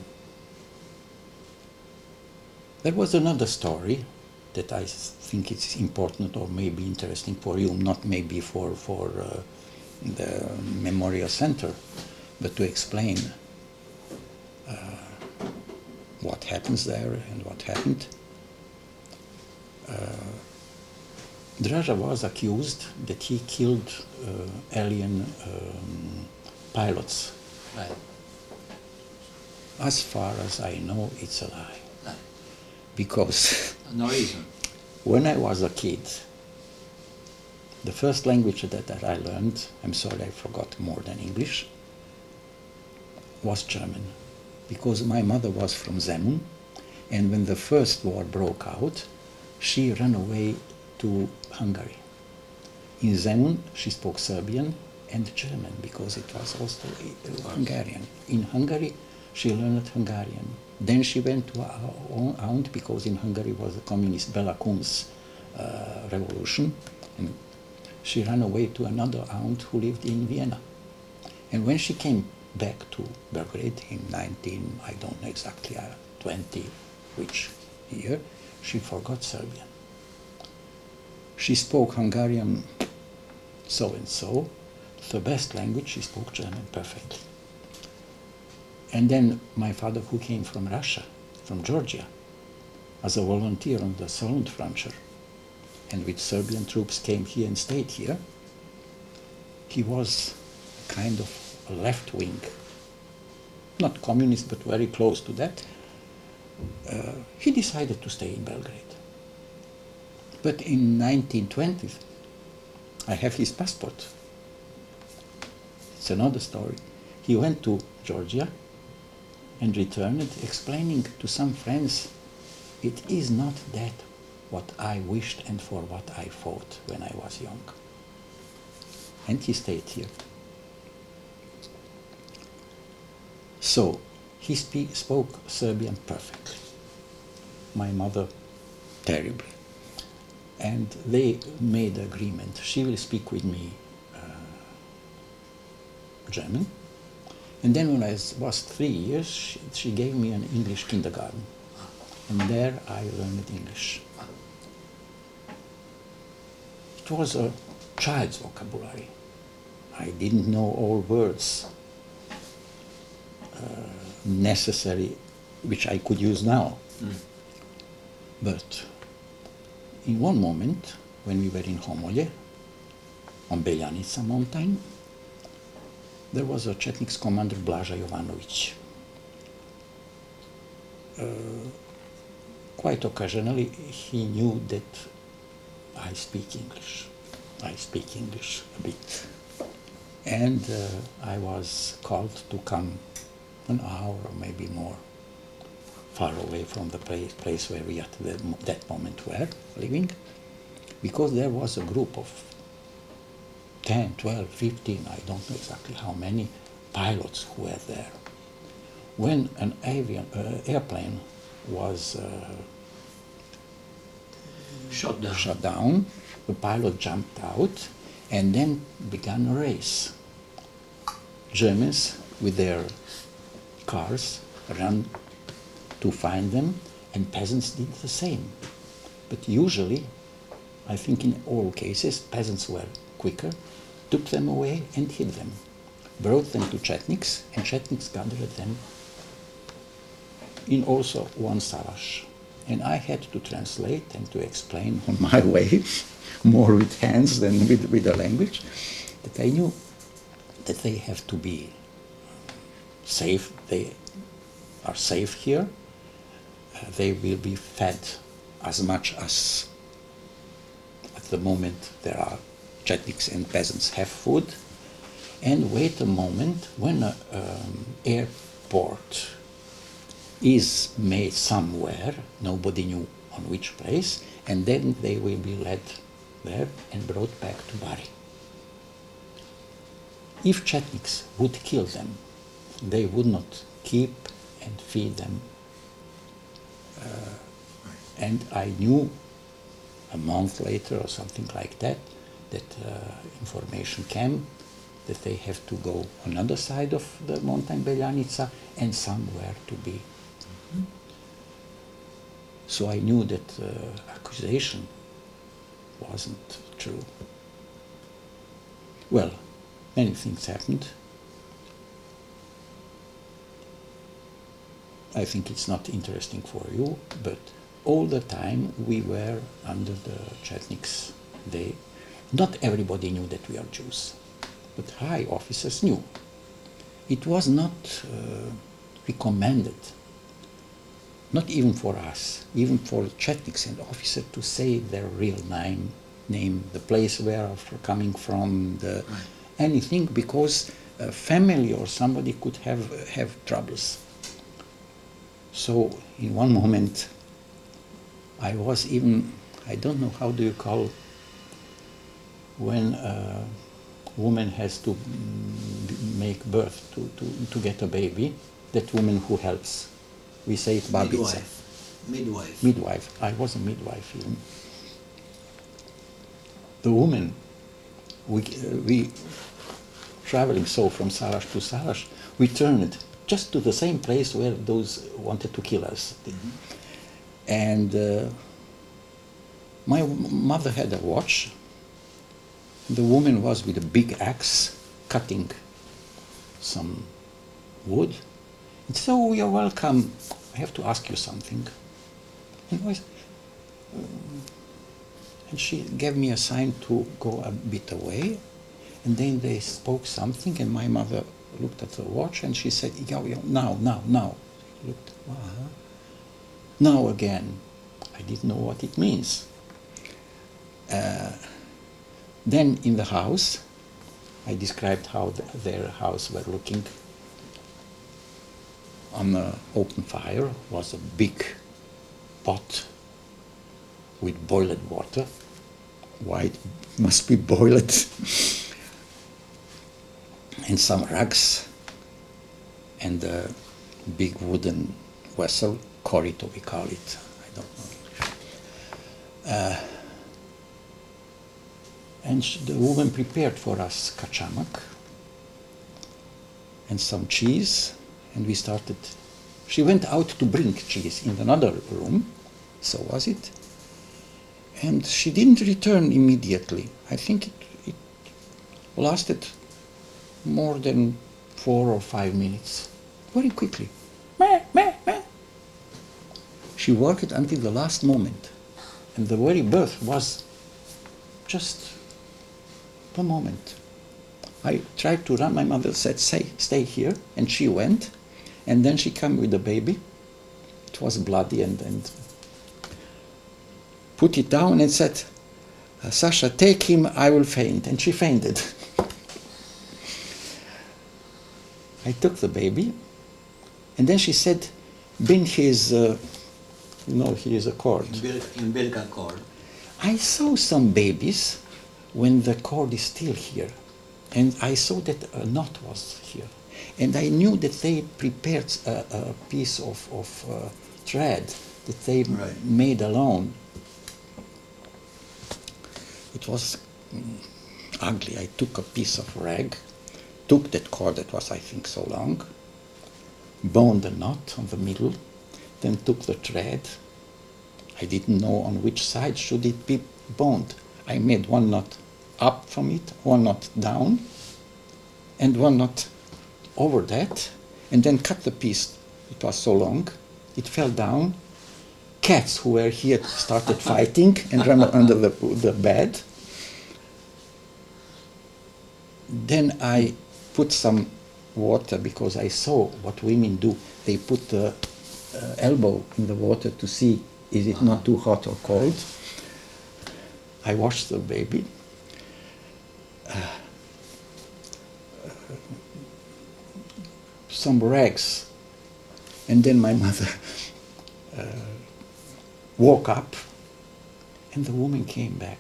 there was another story that I think it's important or maybe interesting for you, not maybe for, for uh, the Memorial Center, but to explain uh, what happens there and what happened. Uh, Draža was accused that he killed uh, alien um, pilots. Right. As far as I know, it's a lie. Lie. Because no reason. When I was a kid, the first language that, that I learned, I'm sorry I forgot more than English, was German. Because my mother was from Zemun, And when the first war broke out, she ran away to Hungary. In Zemun, she spoke Serbian and German, because it was also Hungarian. In Hungary, she learned Hungarian. Then she went to her own aunt, because in Hungary was the communist Bela Kun's uh, revolution. And she ran away to another aunt who lived in Vienna. And when she came back to Belgrade in nineteen, I don't know exactly, uh, twenty, which year, she forgot Serbian. She spoke Hungarian so and so. The best language, she spoke German perfectly. And then my father, who came from Russia, from Georgia, as a volunteer on the Solent frontier, and with Serbian troops came here and stayed here, he was kind of a left wing, not communist, but very close to that. Uh, he decided to stay in Belgrade. But in nineteen twenty, I have his passport. It's another story. He went to Georgia and returned, explaining to some friends, it is not that what I wished and for what I fought when I was young. And he stayed here. So, he speak, spoke Serbian perfectly. My mother, terribly. And they made an agreement. She will speak with me uh, German. And then when I was three years, she, she gave me an English kindergarten. And there I learned English. It was a child's vocabulary. I didn't know all words uh, necessary, which I could use now. Mm. But in one moment, when we were in Homolje, on Beljanica mountain, there was a Chetniks commander, Draža Jovanovic. Uh, quite occasionally, he knew that I speak English. I speak English a bit. And uh, I was called to come an hour or maybe more far away from the place, place where we at the, that moment were living, because there was a group of ten, twelve, fifteen, I don't know exactly how many, pilots who were there. When an avian, uh, airplane was uh, shot down. shut down, the pilot jumped out and then began a race. Germans with their cars ran to find them, and peasants did the same. But usually, I think in all cases, peasants were quicker, took them away and hid them, brought them to Chetniks, and Chetniks gathered them in also one salash. And I had to translate and to explain on my way, more with hands than with, with the language, that I knew that they have to be safe. They are safe here. Uh, they will be fed as much as at the moment there are Chetniks and peasants have food. And wait a moment, when an um, airport is made somewhere, nobody knew on which place, and then they will be led there and brought back to Bari. If Chetniks would kill them, they would not keep and feed them. Uh, and I knew a month later or something like that, that uh, information came that they have to go on the other side of the mountain Beljanica and somewhere to be. Mm-hmm. So I knew that uh, accusation wasn't true. Well, many things happened. I think it's not interesting for you, but all the time we were under the Chetniks. They, not everybody knew that we are Jews, but high officers knew. It was not uh, recommended, not even for us, even for Chetniks and officers to say their real name, name, the place where they're coming from, the, right. anything, because a family or somebody could have, have troubles. So in one moment, I was even, I don't know, how do you call when a woman has to mm, make birth, to, to, to get a baby, that woman who helps. We say it babica. Midwife. Midwife. Midwife. I was a midwife even. The woman, we, uh, we traveling so from Sarash to Sarash, we turned just to the same place where those wanted to kill us. Mm-hmm. And uh, my mother had a watch. The woman was with a big axe cutting some wood. And so you are welcome. I have to ask you something. And, was, um, and she gave me a sign to go a bit away. And then they spoke something, and my mother looked at the watch and she said, yo, yo, now, now, now. She looked, uh-huh. Now again. I didn't know what it means. Uh, then in the house, I described how the, their house were looking. On the open fire was a big pot with boiled water. Why it must be boiled? And some rugs and a big wooden vessel, korito we call it, I don't know. Uh, and sh the woman prepared for us kachamak and some cheese, and we started. She went out to bring cheese in another room, so was it. And she didn't return immediately. I think it, it lasted more than four or five minutes, very quickly. Meh, meh, meh. She worked until the last moment, and the very birth was just the moment. I tried to run, my mother said, stay, stay here, and she went, and then she came with the baby. It was bloody, and, and put it down and said, Sasha, take him, I will faint, and she fainted. I took the baby, and then she said, bind his, uh, you know, his a cord. Umbilical cord. I saw some babies when the cord is still here, and I saw that a knot was here, and I knew that they prepared a, a piece of, of uh, thread that they right. made alone. It was mm, ugly. I took a piece of rag, took that cord that was, I think, so long, bound the knot on the middle, then took the thread. I didn't know on which side should it be bound. I made one knot up from it, one knot down, and one knot over that, and then cut the piece. It was so long, it fell down. Cats who were here started fighting and ran under the, the bed. Then I put some water, because I saw what women do. They put the uh, elbow in the water to see is it not too hot or cold. I washed the baby. Uh, uh, some rags. And then my mother uh, woke up, and the woman came back.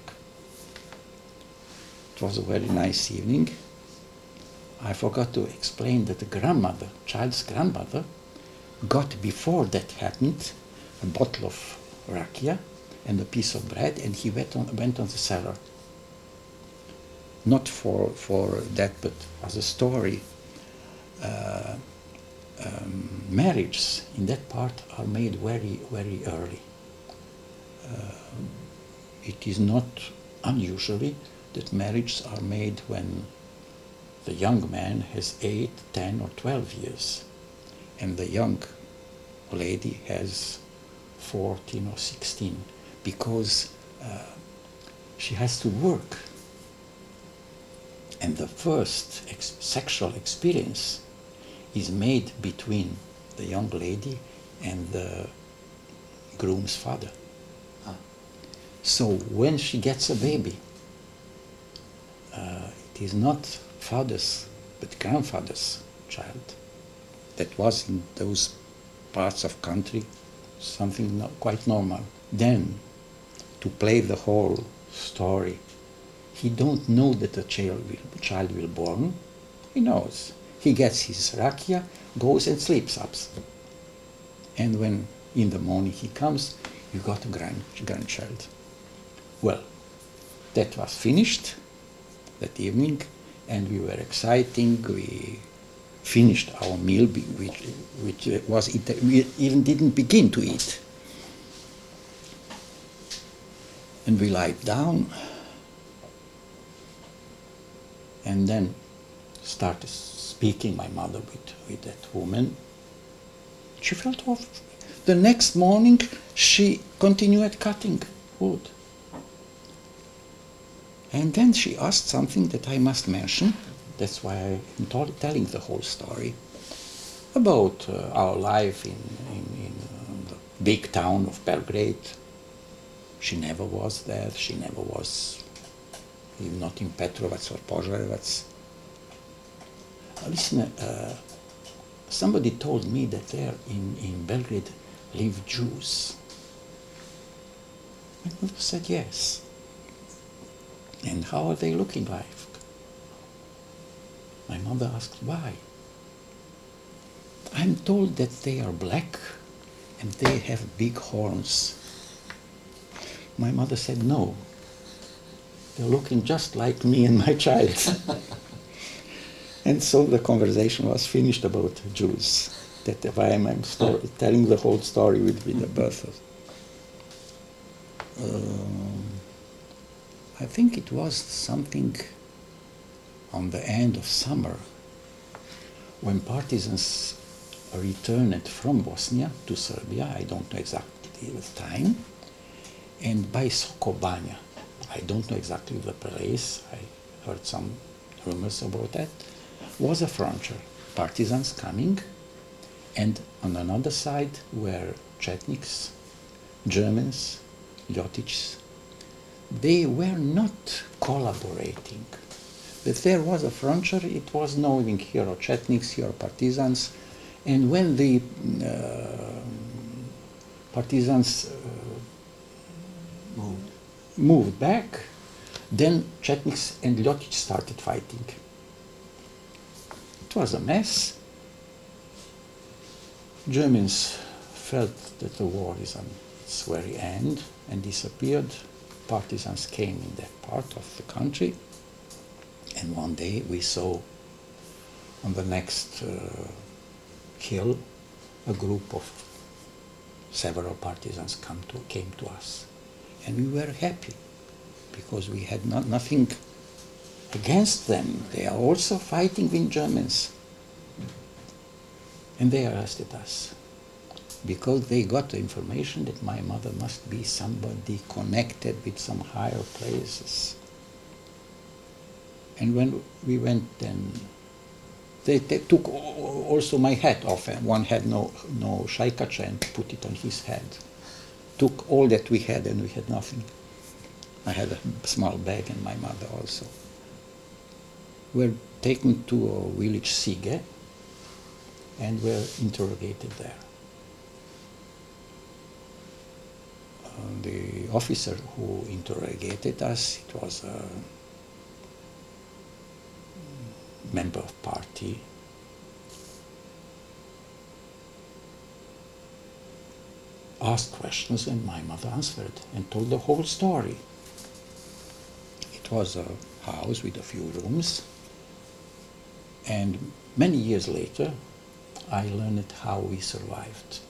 It was a very nice evening. I forgot to explain that the grandmother, child's grandmother, got, before that happened, a bottle of rakia and a piece of bread, and he went on, went on the cellar. Not for, for that, but as a story. Uh, um, marriages in that part are made very, very early. Uh, it is not unusually that marriages are made when the young man has eight, ten, or twelve years, and the young lady has fourteen or sixteen, because uh, she has to work. And the first ex sexual experience is made between the young lady and the groom's father. Ah. So when she gets a baby, uh, it is not father's but grandfather's child. That was in those parts of country, something no, quite normal. Then, to play the whole story, he don't know that a child will, child will born. He knows. He gets his rakia, goes and sleeps up. And when in the morning he comes, you got a grand, grandchild. Well, that was finished that evening, and we were exciting. We finished our meal, which, which was eat, we even didn't begin to eat. And we lied down, and then started speaking, my mother, with, with that woman. She felt awful. The next morning, she continued cutting wood. And then she asked something that I must mention. That's why I'm telling the whole story about uh, our life in, in, in uh, the big town of Belgrade. She never was there. She never was, even not in Petrovac or Požarevac. Uh, listen, uh, somebody told me that there in, in Belgrade live Jews. My mother said yes. And how are they looking like? My mother asked why. I'm told that they are black and they have big horns. My mother said no. They're looking just like me and my child. And so the conversation was finished about Jews. That's why I'm story, telling the whole story with, with the birth of. Um, I think it was something on the end of summer when partisans returned from Bosnia to Serbia. I don't know exactly the time. And by Sokobanja, I don't know exactly the place, I heard some rumors about that, was a frontier. Partisans coming, and on another side were Chetniks, Germans, Ljotićs. They were not collaborating. If there was a frontier, it was knowing here are Chetniks, here are partisans, and when the uh, partisans uh, moved. moved back, then Chetniks and Ljotić started fighting. It was a mess. Germans felt that the war is on its very end and disappeared. Partisans came in that part of the country, and one day we saw on the next uh, hill a group of several partisans come to, came to us. And we were happy because we had not, nothing against them. They are also fighting with Germans. And they arrested us because they got the information that my mother must be somebody connected with some higher places. And when we went then, they, they took also my hat off, and one had no, no shaikacha, and put it on his head. Took all that we had, and we had nothing. I had a small bag, and my mother also. We were taken to a village, Sige, and were interrogated there. Uh, the officer who interrogated us, it was a member of party. Asked questions, and my mother answered and told the whole story. It was a house with a few rooms, and many years later I learned how we survived.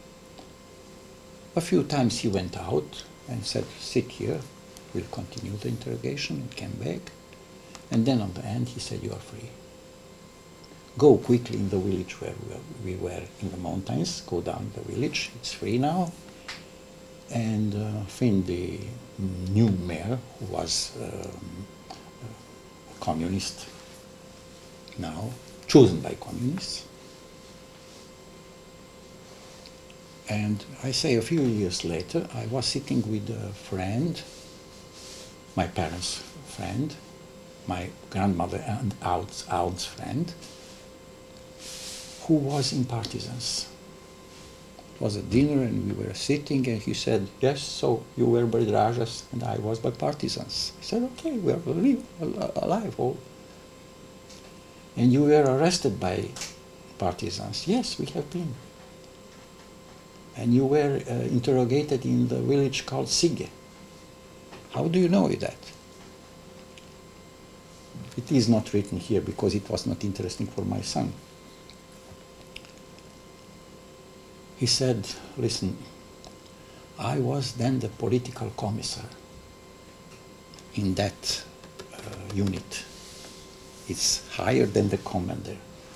A few times he went out and said, sit here, we'll continue the interrogation, and came back. And then on the end he said, you are free. Go quickly in the village where we were in the mountains, go down the village, it's free now. And uh, find the new mayor, who was um, a communist now, chosen by communists. And I say a few years later, I was sitting with a friend, my parents' friend, my grandmother and aunt's, aunt's friend, who was in partisans. was a dinner and we were sitting and he said, yes, so you were by Dražas and I was by partisans. I said, okay, we are alive, alive all. And you were arrested by partisans. Yes, we have been. And you were uh, interrogated in the village called Sige. How do you know that? It is not written here because it was not interesting for my son. He said, listen, I was then the political commissar in that uh, unit. It's higher than the commander.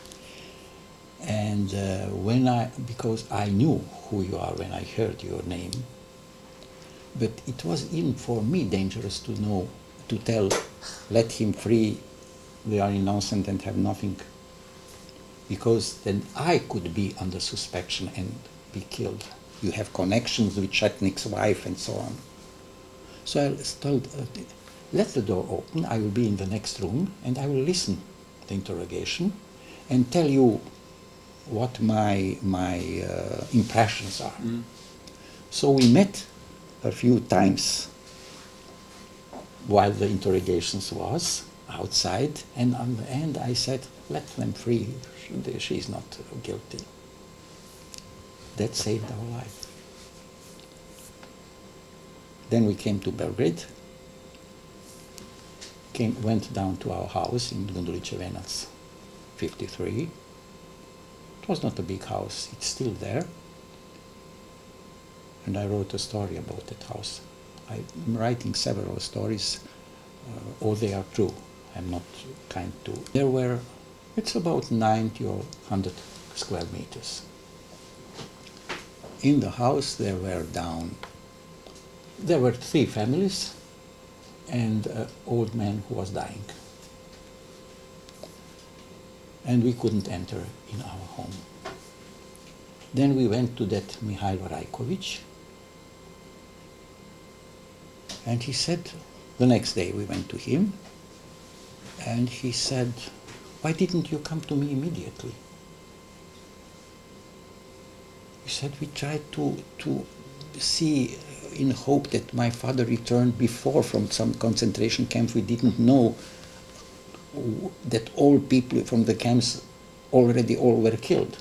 And uh, when I, because I knew who you are when I heard your name, but it was even for me dangerous to know, to tell, let him free, they are innocent and have nothing, because then I could be under suspicion and be killed. You have connections with Chetniks' wife and so on. So I told, uh, let the door open, I will be in the next room and I will listen to the interrogation and tell you what my, my uh, impressions are. Mm. So we met a few times while the interrogations was outside, and on the end I said, let them free, she is not guilty. That saved our life. Then we came to Belgrade, came, went down to our house in Gundulice Venac fifty-three. It was not a big house, it's still there. And I wrote a story about that house. I'm writing several stories, uh, all they are true. I'm not kind to. There were, it's about ninety or one hundred square meters. In the house there were down, there were three families and an old man who was dying. And we couldn't enter in our home. Then we went to that Mihailovic, and he said, the next day we went to him, and he said, why didn't you come to me immediately? He said, we tried to, to see in hope that my father returned before from some concentration camp. We didn't know that all people from the camps already all were killed.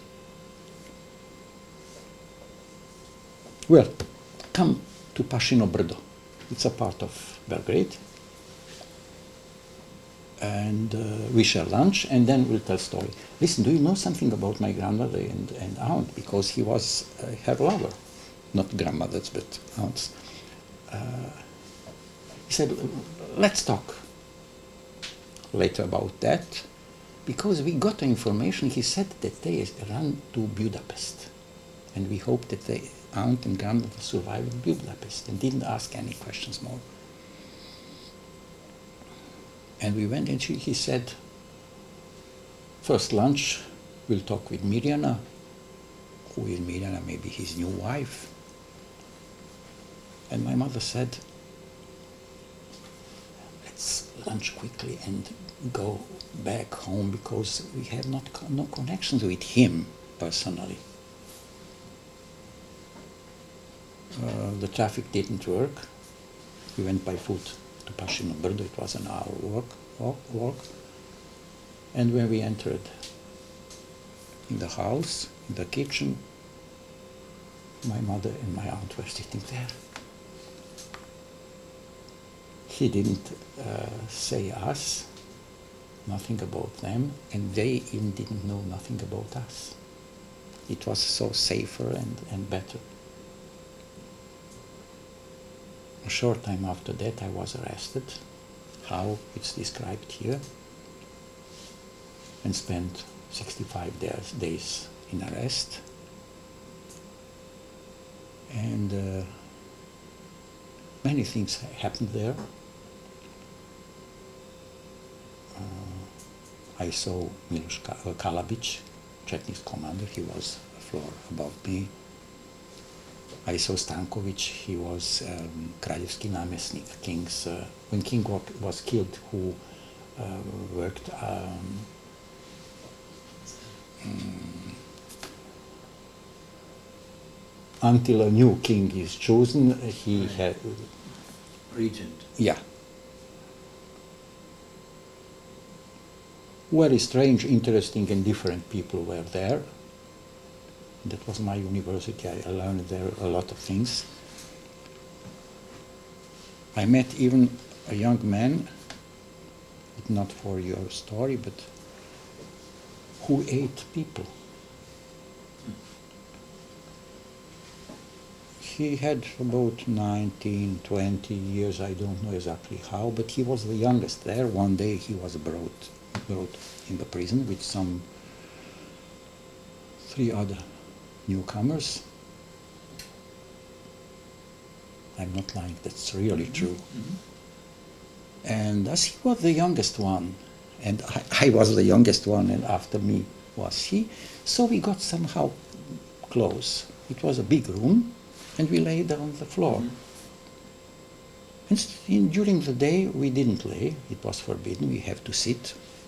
Well, come to Pasino Brdo. It's a part of Belgrade. And uh, we shall lunch, and then we'll tell story. Listen, do you know something about my grandmother and, and aunt? Because he was uh, her lover. Not grandmothers, but aunts. Uh, he said, let's talk later about that. Because we got the information, he said that they ran to Budapest. And we hope that the aunt and grandmother survived in Budapest and didn't ask any questions more. And we went and she, he said, first lunch, we'll talk with Mirjana. Who is Mirjana? Maybe his new wife. And my mother said, let's lunch quickly and go back home because we have not no connections with him personally. Uh, the traffic didn't work. We went by foot to Pasino Brdo. It was an hour walk, walk, walk. And when we entered in the house, in the kitchen, my mother and my aunt were sitting there. He didn't uh, say us, nothing about them, and they even didn't know nothing about us. It was so safer and, and better. A short time after that I was arrested, how it's described here, and spent sixty-five days, days in arrest. And uh, many things happened there. Uh, I saw Miloš Kalabic, Chetniks commander, he was a floor above me. I saw Stankovic, he was um, Kraljevski namestnik, king's, uh, when king was killed, who uh, worked um, um, until a new king is chosen, he Right. had, Regent. yeah. Very strange, interesting, and different people were there. That was my university. I learned there a lot of things. I met even a young man, not for your story, but who ate people. He had about nineteen, twenty years, I don't know exactly how, but he was the youngest there. One day he was brought, brought in the prison with some three other newcomers. I'm not lying, that's really true. Mm-hmm. And as he was the youngest one, and I, I was the youngest one, and after me was he, so we got somehow close. It was a big room, and we lay down on the floor. Mm-hmm. And s- in, during the day, we didn't lay. It was forbidden. We have to sit.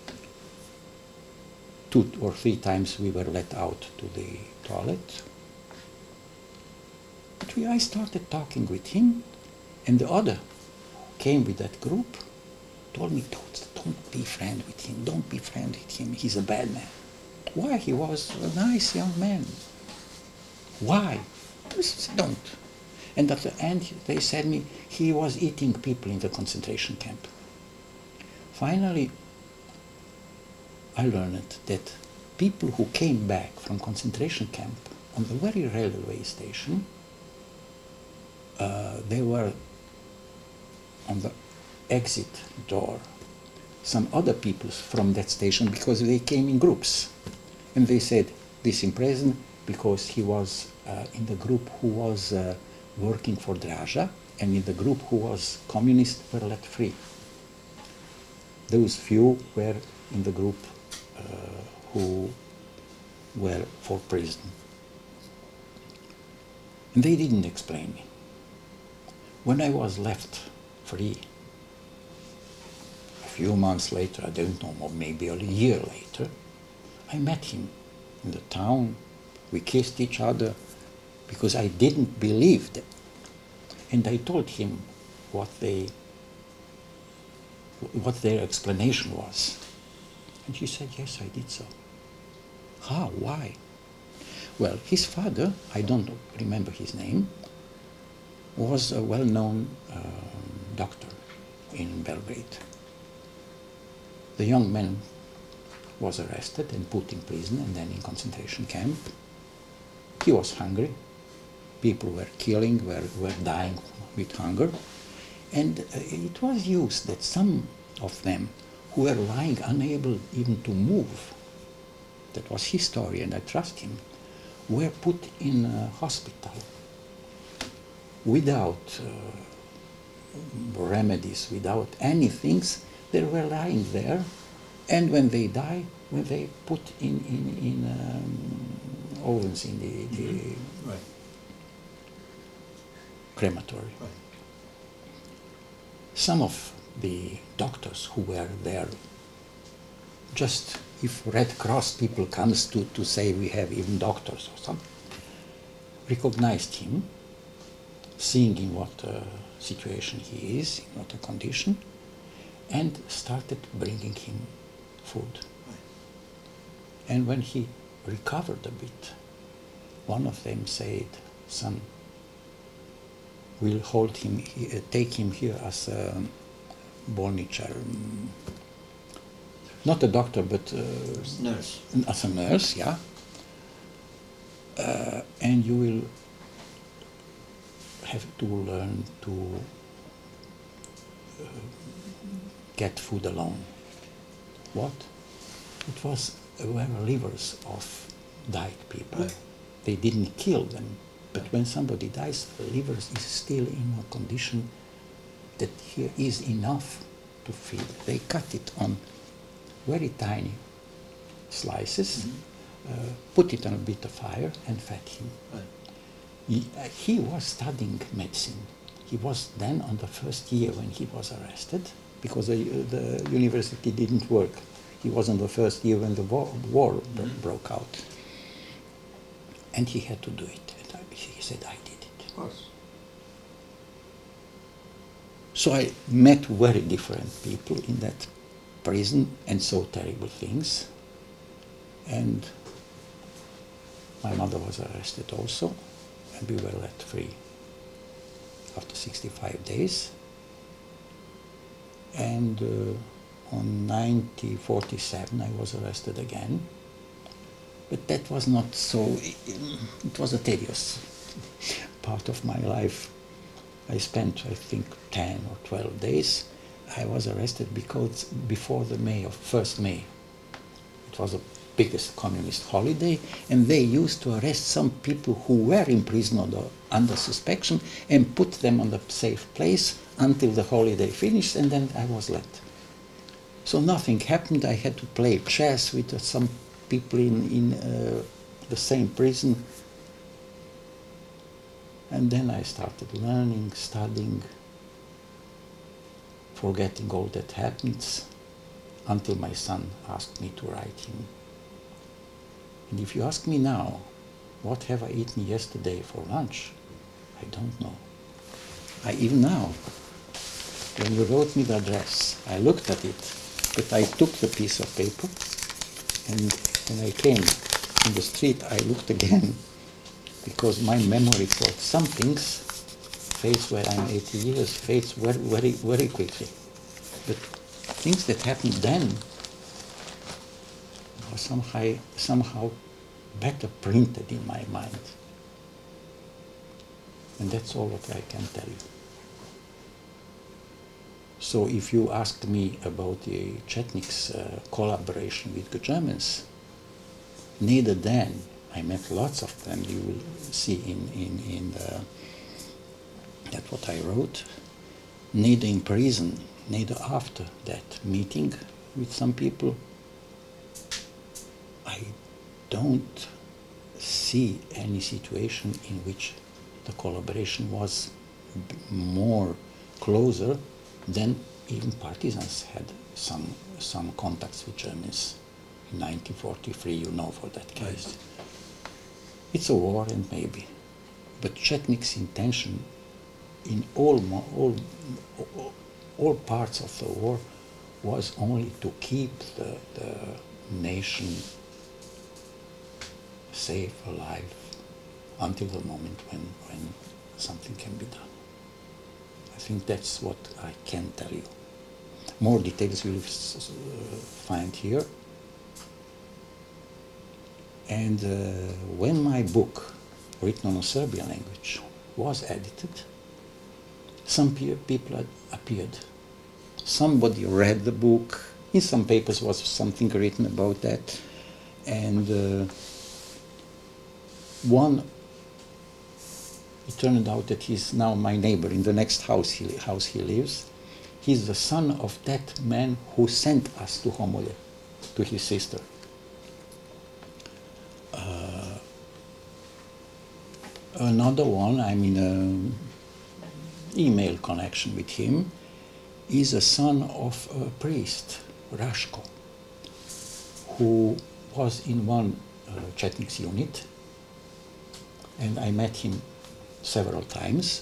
Two or three times we were let out to the toilet. But we, I started talking with him, and the other who came with that group told me, don't, don't be friend with him, don't be friend with him, he's a bad man. Why? He was a nice young man. Why? I said, don't. And at the end, they said me, he was eating people in the concentration camp. Finally, I learned that people who came back from concentration camp on the very railway station, uh, they were on the exit door. Some other people from that station, because they came in groups. And they said, this in prison because he was uh, in the group who was uh, working for Draža, and in the group who was communist were let free. Those few were in the group uh, who were for prison. And they didn't explain me. When I was left free, a few months later, I don't know, or maybe a year later, I met him in the town. We kissed each other because I didn't believe them. And I told him what they, what their explanation was. And he said, yes, I did so. How? Why? Well, his father, I don't remember his name, was a well-known uh, doctor in Belgrade. The young man was arrested and put in prison and then in concentration camp. He was hungry. People were killing, were, were dying with hunger. And uh, it was used that some of them who were lying unable even to move, that was his story and I trust him, were put in a hospital without uh, remedies, without anything. They were lying there, and when they die, when they put in, in, in um, ovens in the, the Mm-hmm. Right. crematory. Right. Some of the doctors who were there, just if Red Cross people comes to, to say we have even doctors or something, recognized him, seeing in what uh, situation he is, in what a condition, and started bringing him food. Right. And when he recovered a bit, one of them said, son, we'll hold him, he, uh, take him here as a bolničar, um, not a doctor, but uh, Nurse. as a nurse, yeah. Uh, and you will have to learn to uh, get food alone. What? It was uh, were livers of died people. Right. They didn't kill them, but when somebody dies, the liver is still in a condition that here is enough to feed. They cut it on very tiny slices, mm-hmm. uh, put it on a bit of fire and fed him. Right. He, uh, he was studying medicine. He was then on the first year when he was arrested, because the, uh, the university didn't work. He was on the first year when the war, war mm-hmm. broke out. And he had to do it. And He said, I did it. Of course. So I met very different people in that prison and saw terrible things. And my mother was arrested also, and we were let free after sixty-five days. And uh, on nineteen forty-seven I was arrested again. But that was not so, it was a tedious part of my life. I spent, I think, ten or twelve days. I was arrested because before the May of first May, it was the biggest communist holiday, and they used to arrest some people who were in prison or under suspicion and put them on the safe place until the holiday finished, and then I was let. So nothing happened. I had to play chess with uh, some people in, in uh, the same prison. And then I started learning, studying, forgetting all that happened, until my son asked me to write him. And if you ask me now, what have I eaten yesterday for lunch? I don't know. I even now, when you wrote me the address, I looked at it, but I took the piece of paper, and when I came in the street, I looked again, because my memory for some things fades where I'm eighty years, fades very, very, very quickly. But things that happened then are somehow, somehow better printed in my mind. And that's all what I can tell you. So if you asked me about the Chetniks uh, collaboration with the Germans, neither then, I met lots of them, you will see in, in, in the, that what I wrote, neither in prison, neither after that meeting with some people, I don't see any situation in which the collaboration was more closer than even partisans had some, some contacts with Germans in nineteen forty-three, you know, for that case. Right. It's a war, and maybe, but Chetniks' intention in all, all, all parts of the war was only to keep the, the nation safe, alive, until the moment when, when something can be done. I think that's what I can tell you. More details you'll uh, find here. And uh, when my book, written on a Serbian language, was edited, some pe people had appeared. Somebody read the book. In some papers was something written about that. And uh, one, it turned out that he's now my neighbor in the next house he, house he lives. He's the son of that man who sent us to Homolje, to his sister. Uh, another one, I'm in an email connection with him, is a son of a priest, Draža, who was in one uh, Chetniks unit, and I met him several times.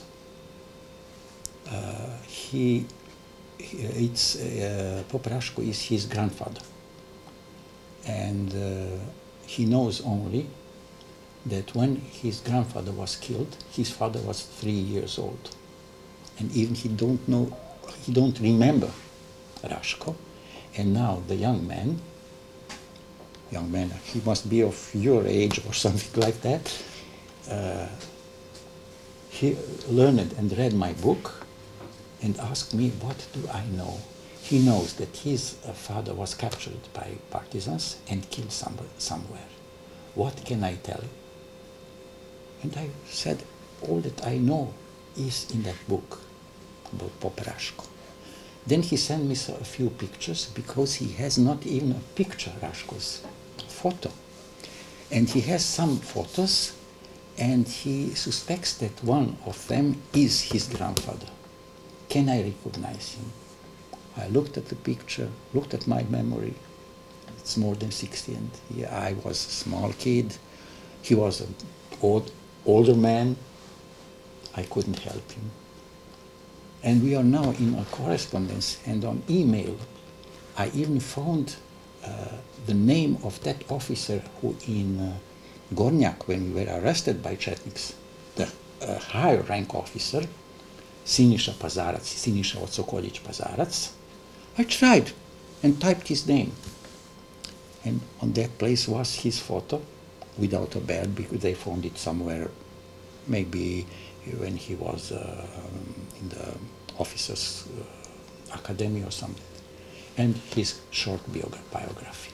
Uh, he, he, it's, uh, Pope Draža is his grandfather, and uh, he knows only that when his grandfather was killed, his father was three years old, and even he don't know, he don't remember Draža. And now the young man, young man, he must be of your age or something like that. Uh, he learned and read my book and asked me, what do I know? He knows that his uh, father was captured by partisans and killed some, somewhere. What can I tell you? And I said, all that I know is in that book about Pope Draža. Then he sent me a few pictures, because he has not even a picture, Draža's photo. And he has some photos, and he suspects that one of them is his grandfather. Can I recognize him? I looked at the picture, looked at my memory. It's more than sixty, and yeah, I was a small kid. He was an old, older man. I couldn't help him. And we are now in a correspondence and on email. I even found uh, the name of that officer who in uh, Gornjak, when we were arrested by Chetniks, the uh, higher rank officer, Siniša Pazarac, Siniša Otsokoljić Pazarac. I tried and typed his name. And on that place was his photo without a beard, because they found it somewhere, maybe when he was uh, in the officers' uh, academy or something. And his short biography.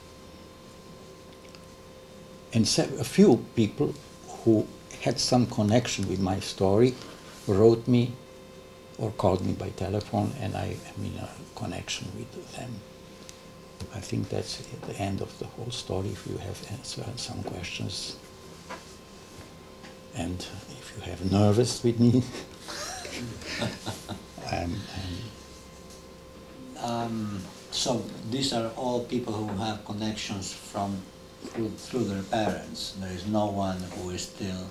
And so a few people who had some connection with my story wrote me or called me by telephone, and I am in a connection with them. I think that's at the end of the whole story. If you have answered some questions, and if you have nervous with me, I'm, I'm um, so these are all people who have connections from through, through their parents. There is no one who is still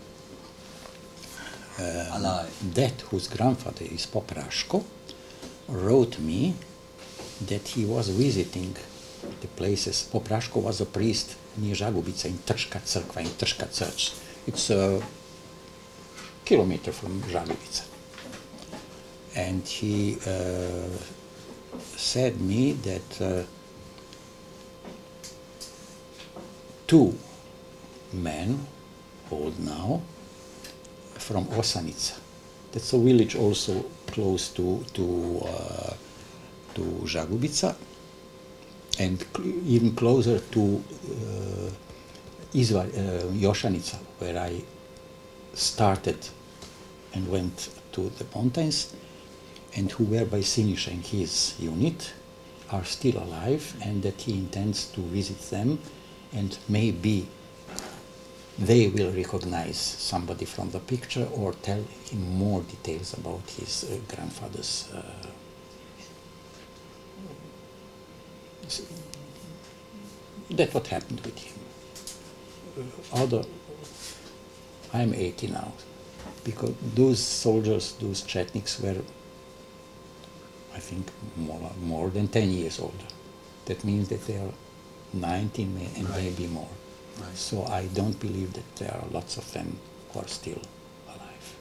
uh, alive. That whose grandfather is Pop Raško wrote me that he was visiting the places. Pop Raško was a priest near Žagubica in Trška Crkva, in Trška Church. It's a kilometer from Žagubica. And he uh, said me that uh, two men, old now, from Osanica. That's a village also close to to uh, to Žagubica, and even closer to uh, Izva, uh, Jošanica, where I started and went to the mountains, and who were by Siniša in his unit, are still alive, and that he intends to visit them, and maybe they will recognize somebody from the picture or tell him more details about his uh, grandfather's uh, that's what happened with him. Uh, other, I'm eighty now, because those soldiers, those Chetniks were, I think, more, more than ten years older. That means that they are nineteen and right. maybe more. Right. So I don't believe that there are lots of them who are still alive.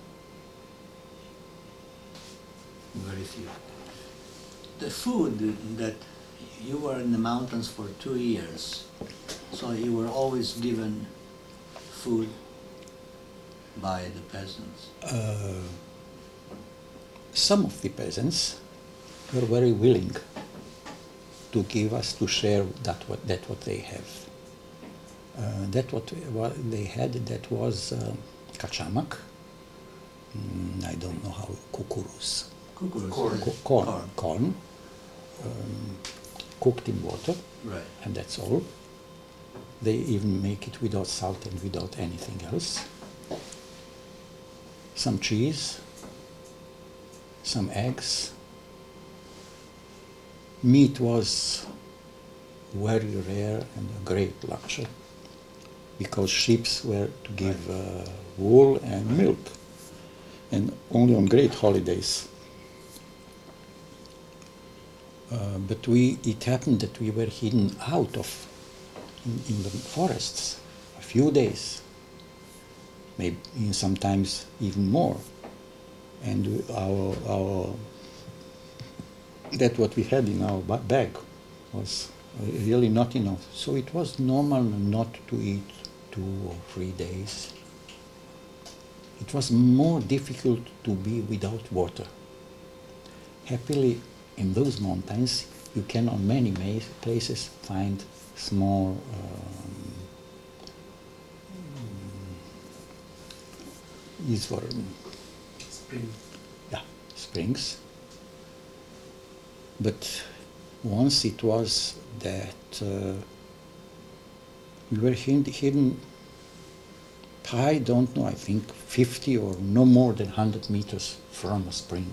Very few. The food that you were in the mountains for two years, so you were always given food by the peasants? Uh, some of the peasants were very willing to give us, to share that what, that what they have. Uh, that what, what they had, that was uh, kačamak, mm, I don't know how, kukuruz. Kukuruz. Corn. Co corn. Corn. Corn. Um, cooked in water, right. And that's all. They even make it without salt and without anything else. Some cheese, some eggs. Meat was very rare and a great luxury, because sheep were to give uh, wool and milk, and only on great holidays. Uh, but we, it happened that we were hidden out of, in, in the forests, a few days, maybe sometimes even more. And our, our, that what we had in our bag was really not enough. So it was normal not to eat two or three days. It was more difficult to be without water. Happily, in those mountains, you can on many places find small um, izvor, Spring. yeah, springs. But once it was that uh, we were hid hidden, I don't know, I think fifty or no more than one hundred meters from a spring.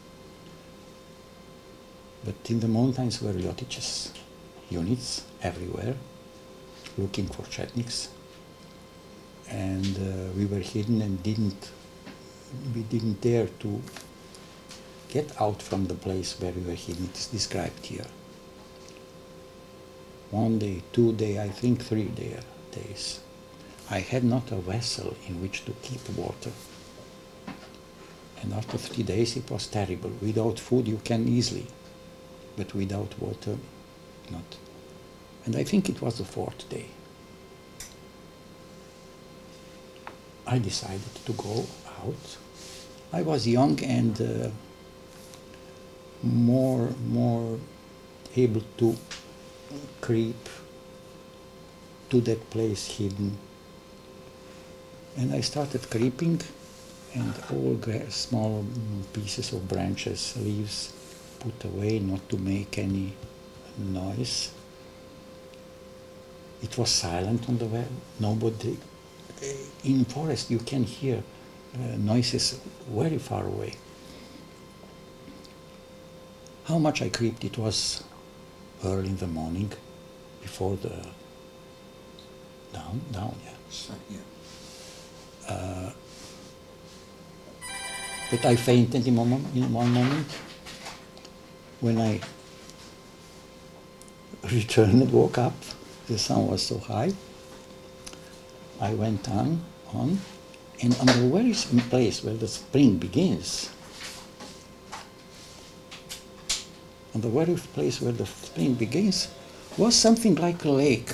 But in the mountains were Ljotić's units everywhere, looking for Chetniks. and uh, we were hidden and didn't, we didn't dare to get out from the place where we were hidden. It is described here. One day, two day, I think three day, days. I had not a vessel in which to keep water. And after three days it was terrible. Without food you can easily, but without water, not. And I think it was the fourth day. I decided to go out. I was young and uh, more, more able to creep to that place hidden. And I started creeping, and all small pieces of branches, leaves, put away not to make any noise. It was silent on the way. Nobody. In forest you can hear uh, noises very far away. How much I creeped? It was early in the morning, before the down, down, yeah. So, yeah. Uh, but I fainted in, moment, in one moment when I returned, woke up. The sun was so high. I went on, on, and on the very place where the spring begins, on the very place where the spring begins, was something like a lake,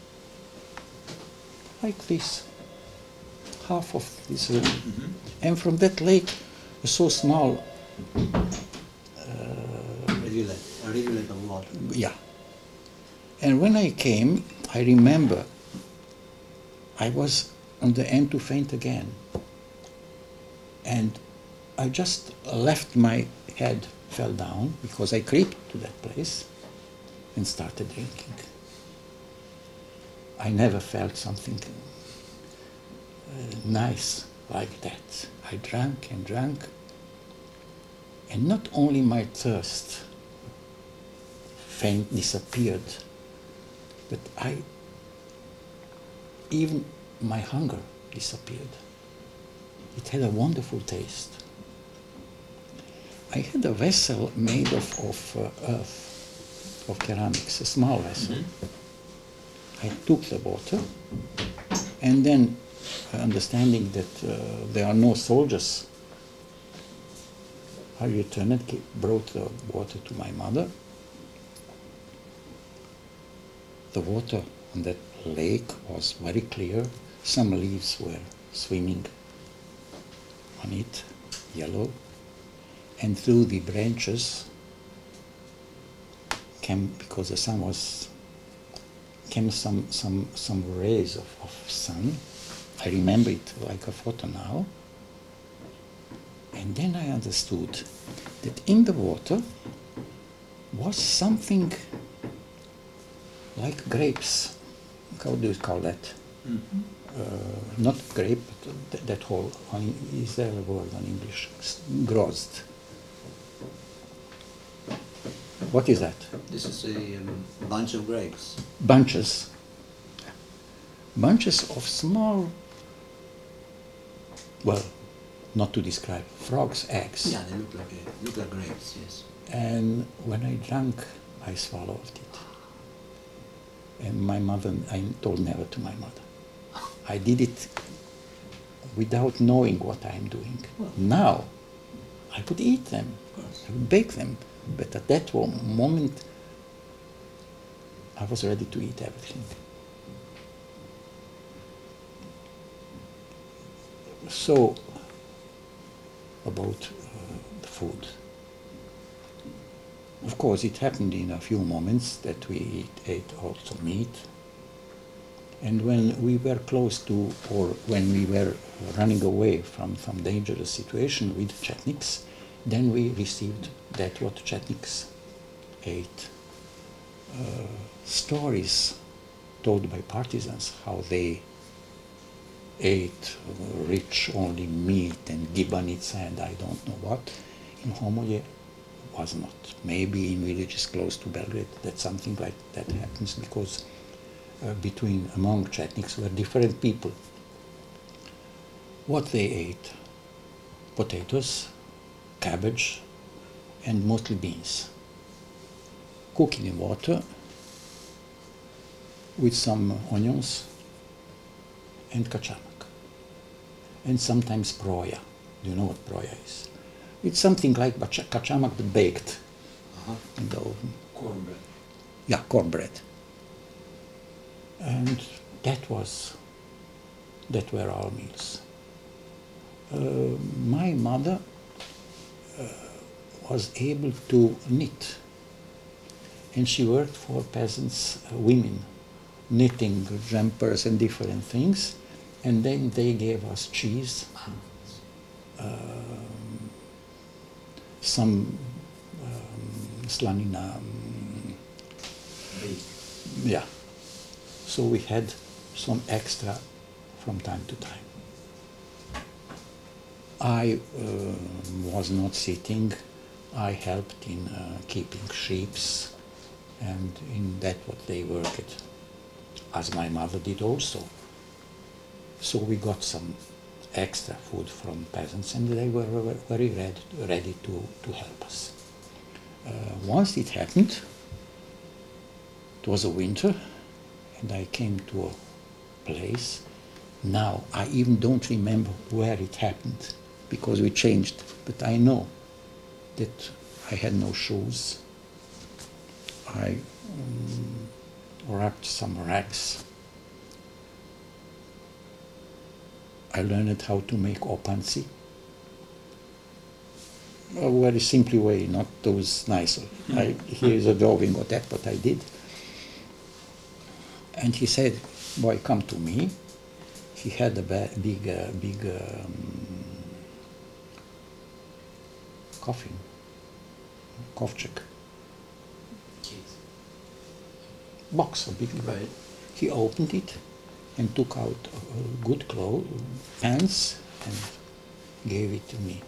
like this, half of this room. Mm-hmm. And from that lake, so small, Uh, rivulet, a rivulet of water. yeah. And when I came, I remember I was on the end to faint again. And I just left my head, fell down, because I creeped to that place and started drinking. I never felt something uh, nice like that. I drank and drank, and not only my thirst faint disappeared, but I, even my hunger disappeared. It had a wonderful taste. I had a vessel made of, of uh, earth, of ceramics, a small vessel. Mm-hmm. I took the water, and then, uh, understanding that uh, there are no soldiers, I returned, brought the water to my mother. The water on that lake was very clear. Some leaves were swimming on it, yellow, and through the branches came, because the sun was, came some some some rays of, of sun. I remember it like a photo now. And then I understood that in the water was something like grapes. How do you call that? Mm-hmm. Uh, not grape, but th that whole, is there a word on English? Grozd. What is that? This is a um, bunch of grapes. Bunches. Bunches of small, well, not to describe, frogs' eggs. Yeah, they look like, a, look like grapes, yes. And when I drank, I swallowed it. And my mother, I told never to my mother. I did it without knowing what I'm doing. Well, now, I could eat them, I could bake them, but at that moment, I was ready to eat everything. So, about uh, the food. Of course, it happened in a few moments that we eat, ate also meat. And when we were close to, or when we were running away from some dangerous situation with Chetniks, then we received that what Chetniks ate. Uh, stories told by partisans, how they ate uh, rich only meat and gibanica and I don't know what. In Homolje was not. Maybe in villages close to Belgrade that something like that happens, because uh, between, among Chetniks were different people. What they ate? Potatoes, cabbage, and mostly beans. Cooking in water with some onions and kačamak. And sometimes broja. Do you know what broja is? It's something like kačamak but baked Uh-huh. in the oven. Cornbread. Yeah, cornbread. And that was, that were our meals. Uh, my mother uh, was able to knit, and she worked for peasants, uh, women, knitting jumpers and different things, and then they gave us cheese, um, some um, slanina, um, yeah. So we had some extra from time to time. I uh, was not sitting. I helped in uh, keeping sheeps and in that what they worked, as my mother did also. So we got some extra food from peasants and they were very ready, ready to, to help us. Uh, once it happened, it was a winter, and I came to a place. Now, I even don't remember where it happened, because we changed, but I know that I had no shoes. I um, wrapped some rags. I learned how to make opanci. A very simple way, not those nicer. I, here is a drawing of that, what I did. And he said, boy, come to me. He had a big, uh, big um, coffin, kovčeg, box, a big Right. He opened it and took out uh, good clothes, pants, and gave it to me.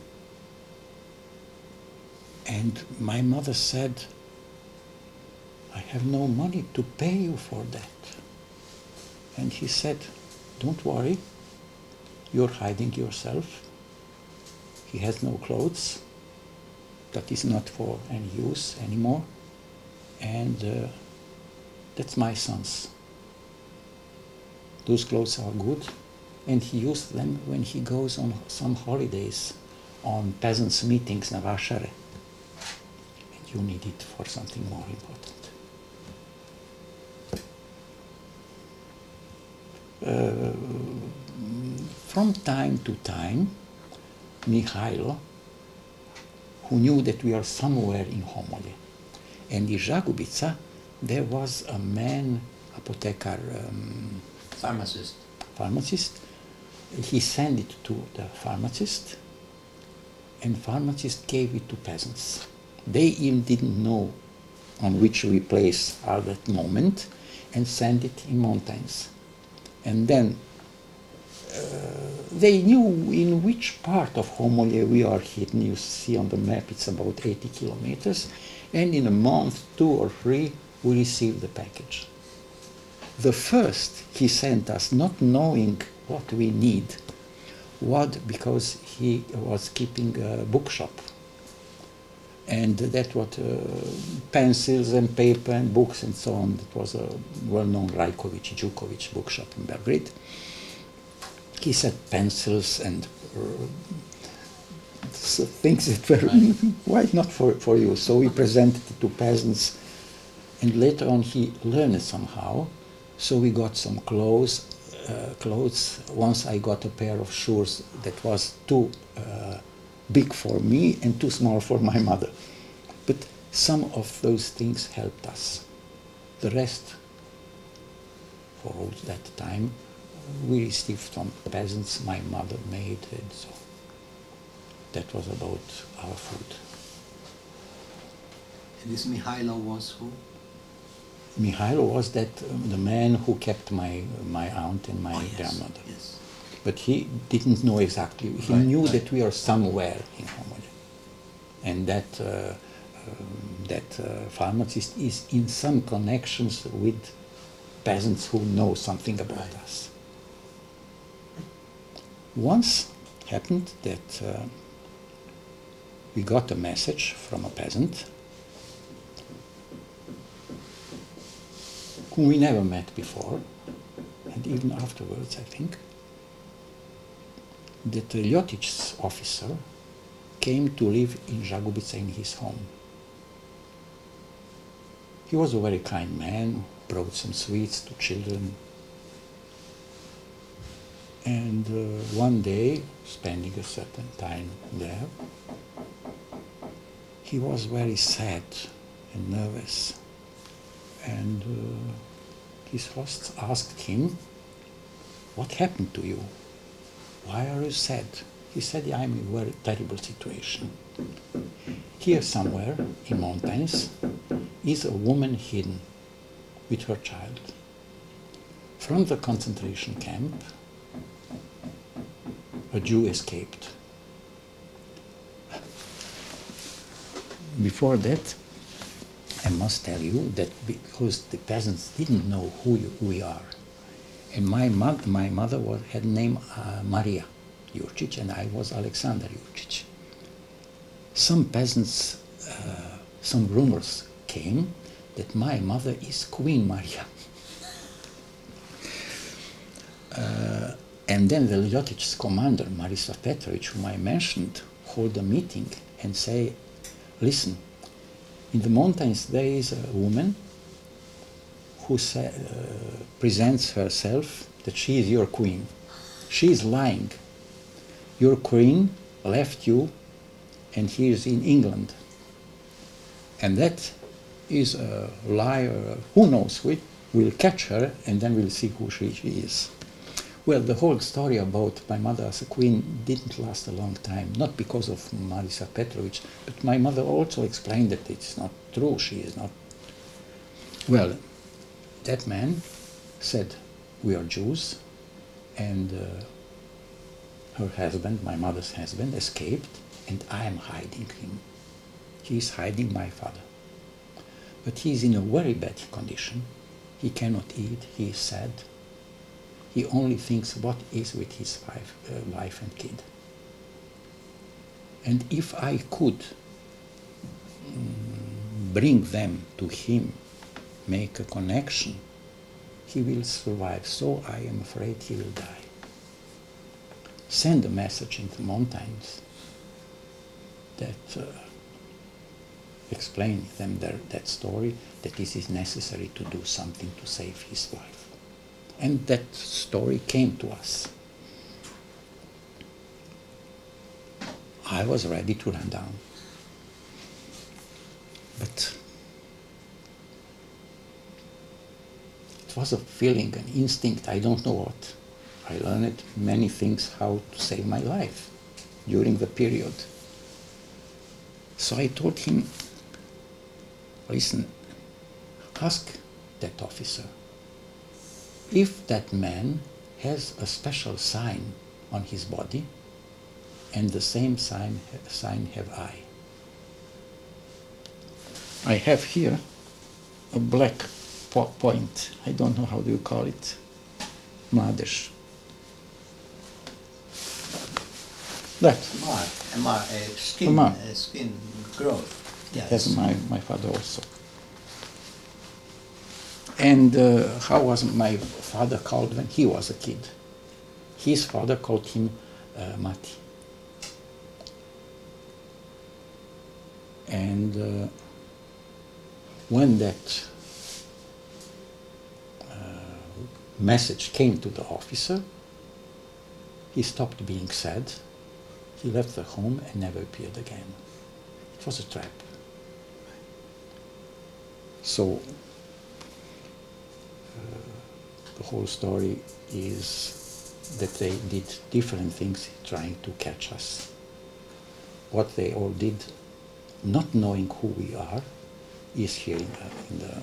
And my mother said, I have no money to pay you for that. And he said, don't worry, you're hiding yourself. He has no clothes. That is not for any use anymore. And uh, that's my son's. Those clothes are good. And he used them when he goes on some holidays, on peasants' meetings na Vašare. And you need it for something more important. Uh, from time to time, Mihailo, who knew that we are somewhere in Homolje, and in Žagubica, there was a man, apotekar, um, Pharmacist. pharmacist. He sent it to the pharmacist, and pharmacist gave it to peasants. They even didn't know on which we place at that moment, and sent it in mountains. And then uh, they knew in which part of Homolje we are hidden. You see on the map it's about eighty kilometers. And in a month, two or three, we received the package. The first he sent us, not knowing what we need, what, because he was keeping a bookshop. And that what uh, pencils and paper and books and so on. It was a well-known Rajković Đuković bookshop in Belgrade. He said pencils and uh, so things that were quite not for, for you. So we presented it to peasants, and later on he learned it somehow. So we got some clothes. Uh, clothes. Once I got a pair of shoes that was too uh, big for me and too small for my mother. But some of those things helped us. The rest, for all that time, we received from peasants my mother made, and so that was about our food. And this Mihailo was who? Mihailo was that um, the man who kept my my aunt and my Oh, yes, grandmother. yes. But he didn't know exactly. He Right, knew right. that we are somewhere in Homolje, and that uh, um, that uh, pharmacist is in some connections with peasants who know something about Right. us. Once happened that uh, we got a message from a peasant whom we never met before, and even afterwards, I think, that the Ljotić's officer came to live in Žagubica in his home. He was a very kind man, brought some sweets to children. And uh, one day, spending a certain time there, he was very sad and nervous. And uh, his hosts asked him, "What happened to you? Why are you sad?" He said, "I'm in a very terrible situation. Here somewhere in mountains is a woman hidden with her child. From the concentration camp, a Jew escaped." Before that, I must tell you that because the peasants didn't know who you, we are, and my, mo my mother was, had name uh, Maria Jurčić, and I was Aleksandar Jurčić. Some peasants, uh, some rumors came that my mother is Queen Maria. uh, and then the Ljotić's commander, Marislav Petrović, whom I mentioned, hold a meeting and say, "Listen, in the mountains there is a woman who say, uh, presents herself that she is your queen. She is lying. Your queen left you and he is in England. And that is a liar. Who knows? We will catch her and then we'll see who she, she is." Well, the whole story about my mother as a queen didn't last a long time, not because of Marislav Petrović, but my mother also explained that it's not true, she is not. Well, that man said, "We are Jews," and uh, her husband, my mother's husband, escaped, and I am hiding him. He is hiding my father. But he is in a very bad condition. He cannot eat, he is sad. He only thinks what is with his wife, uh, wife and kid. And if I could mm, bring them to him, make a connection, he will survive. So I am afraid he will die. Send a message in the mountains that uh, explain them their, that story, that this is necessary to do something to save his wife. And that story came to us. I was ready to run down. But it was a feeling, an instinct, I don't know what. I learned many things how to save my life during the period. So I told him, "Listen, ask that officer if that man has a special sign on his body, and the same sign, sign have I. I have here a black po point. I don't know how do you call it. Mladež. That. Mark, a mark, a skin, A mark. a skin growth. Yes. That's my, my father also. And uh, how was my father called when he was a kid? His father called him uh, Mati. And uh, when that uh, message came to the officer, he stopped being sad. He left the home and never appeared again. It was a trap. So uh, the whole story is that they did different things trying to catch us. What they all did, not knowing who we are, is here in the, in the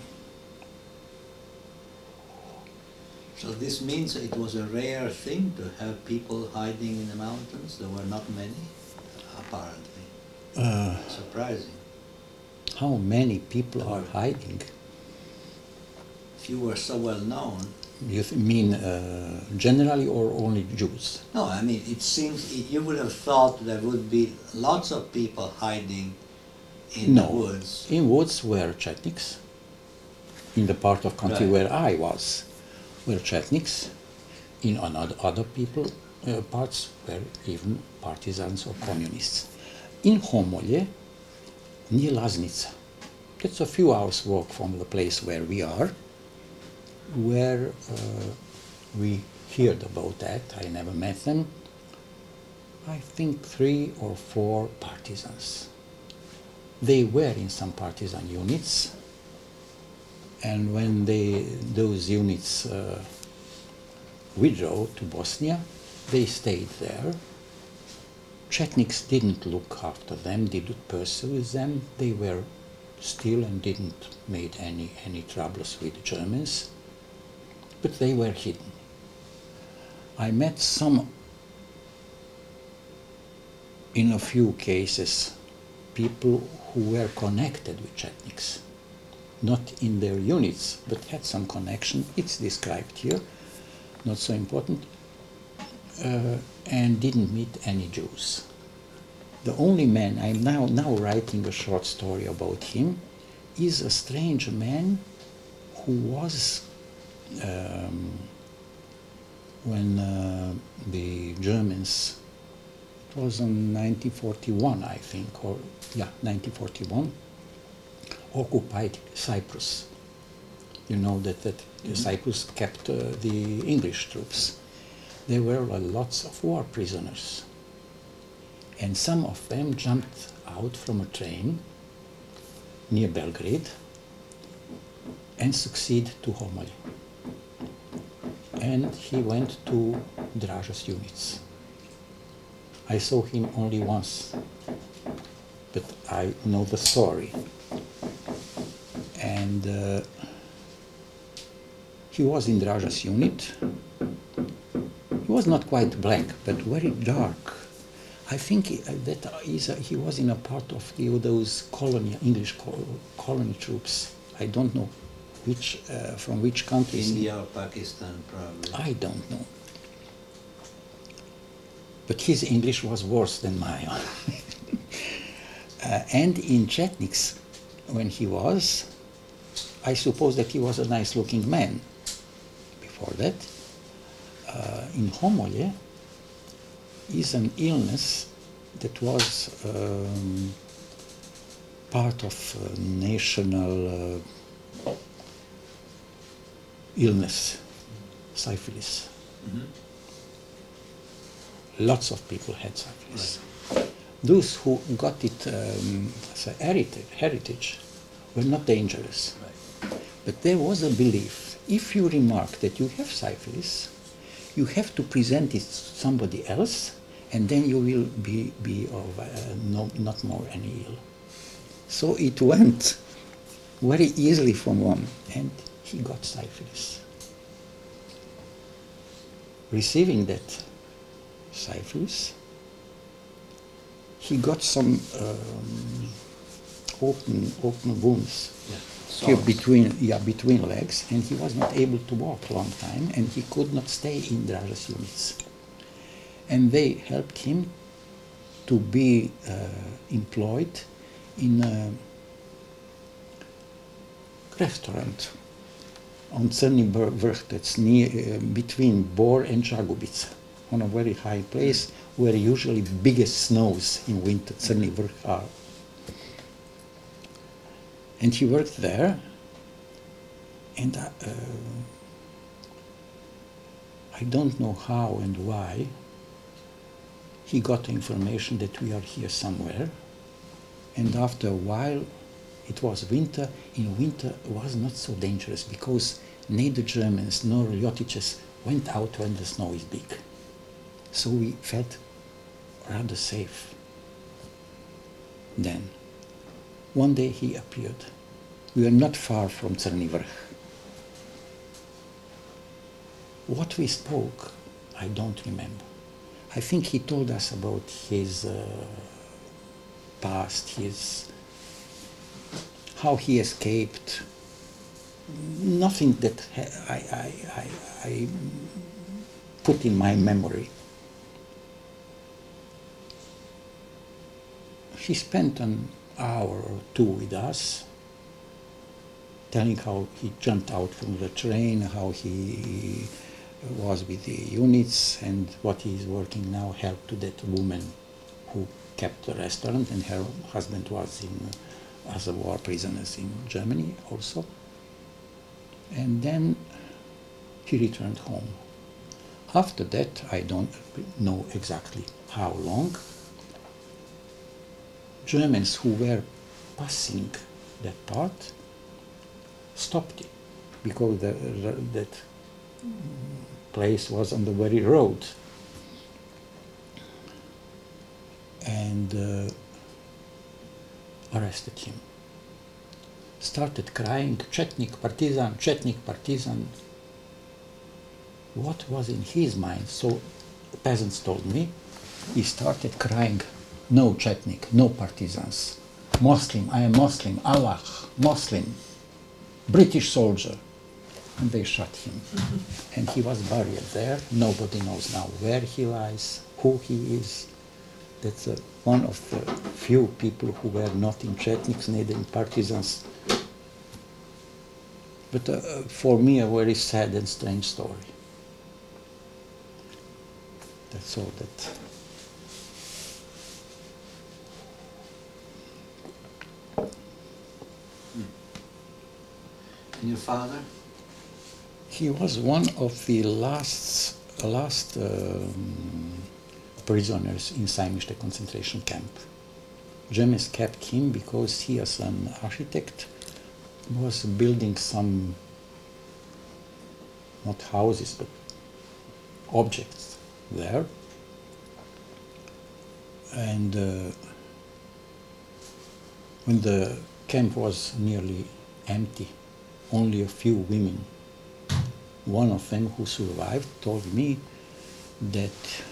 So this means it was a rare thing to have people hiding in the mountains. There were not many, apparently. Uh, Surprising. how many people are hiding? If you were so well known, You th mean uh, generally or only Jews? No, I mean, it seems, you would have thought there would be lots of people hiding in No. the woods. In woods were Chetniks. In the part of country Right. where I was, were Chetniks. In another other people uh, parts were even partisans or communists. In Homolje, near Laznica, that's a few hours walk from the place where we are, where uh, we heard about that. I never met them. I think three or four partisans. They were in some partisan units, and when they, those units uh, withdrew to Bosnia, they stayed there. Chetniks didn't look after them, didn't pursue them. They were still and didn't make any, any troubles with the Germans, but they were hidden. I met some, in a few cases, people who were connected with Chetniks, not in their units, but had some connection. It's described here, not so important, uh, and didn't meet any Jews. The only man, I'm now, now writing a short story about him, is a strange man who was, um, when uh, the Germans, it was in nineteen forty-one, I think, or yeah, nineteen forty-one, occupied Cyprus. You know that, that mm-hmm. Cyprus kept uh, the English troops. There were uh, lots of war prisoners. And some of them jumped out from a train near Belgrade and succeeded to Homolje. And he went to Draža's units. I saw him only once, but I know the story. And uh, he was in Draža's unit. He was not quite black, but very dark. I think that is a, he was in a part of the, those colony, English col colony troops. I don't know which, uh, from which countries. India or Pakistan, probably. I don't know. But his English was worse than mine. uh, and in Chetniks, when he was, I suppose that he was a nice-looking man. Before that, uh, in Homolje, is an illness that was um, part of uh, national uh, illness, syphilis. Mm-hmm. Lots of people had syphilis. Right. Those who got it um, as a heritage, heritage were not dangerous. Right. But there was a belief, if you remark that you have syphilis, you have to present it to somebody else, and then you will be, be of, uh, no, not more any ill. So it went very easily from one, and he got syphilis. Receiving that syphilis, he got some um, open, open wounds. Yeah. Here between, yeah, between legs, and he was not able to walk a long time, and he could not stay in Draža's units. And they helped him to be uh, employed in a restaurant on Crni Vrh, that's near, uh, between Bor and Čagubica, on a very high place where usually biggest snows in winter, Crni Vrh, are. And he worked there, and uh, I don't know how and why he got information that we are here somewhere, and after a while it was winter. In winter it was not so dangerous because neither Germans nor Ljotićes went out when the snow is big. So we felt rather safe then. One day he appeared. We were not far from Crni Vrh. What we spoke, I don't remember. I think he told us about his uh, past, his how he escaped. nothing that ha- I, I, I, I put in my memory. He spent an hour or two with us, telling how he jumped out from the train, how he was with the units, and what he is working now, helped to that woman who kept the restaurant, and her husband was in as a war prisoners in Germany also. And then he returned home. After that, I don't know exactly how long, Germans who were passing that part stopped it, because the, the, that place was on the very road. And uh, arrested him. Started crying, Chetnik partisan, Chetnik partisan. What was in his mind? So peasants told me, he started crying, no Chetnik, no partisans. Muslim, I am Muslim, Allah, Muslim, British soldier. And they shot him. Mm-hmm. And he was buried there. Nobody knows now where he lies, who he is. That's uh, one of the few people who were not in Chetniks, neither in partisans. But uh, for me, a very sad and strange story. That's all that. And your father? He was one of the last, last um, prisoners in Sajmište concentration camp. Germans kept him because he, as an architect, was building some, not houses, but objects there. And uh, when the camp was nearly empty, only a few women, one of them who survived told me that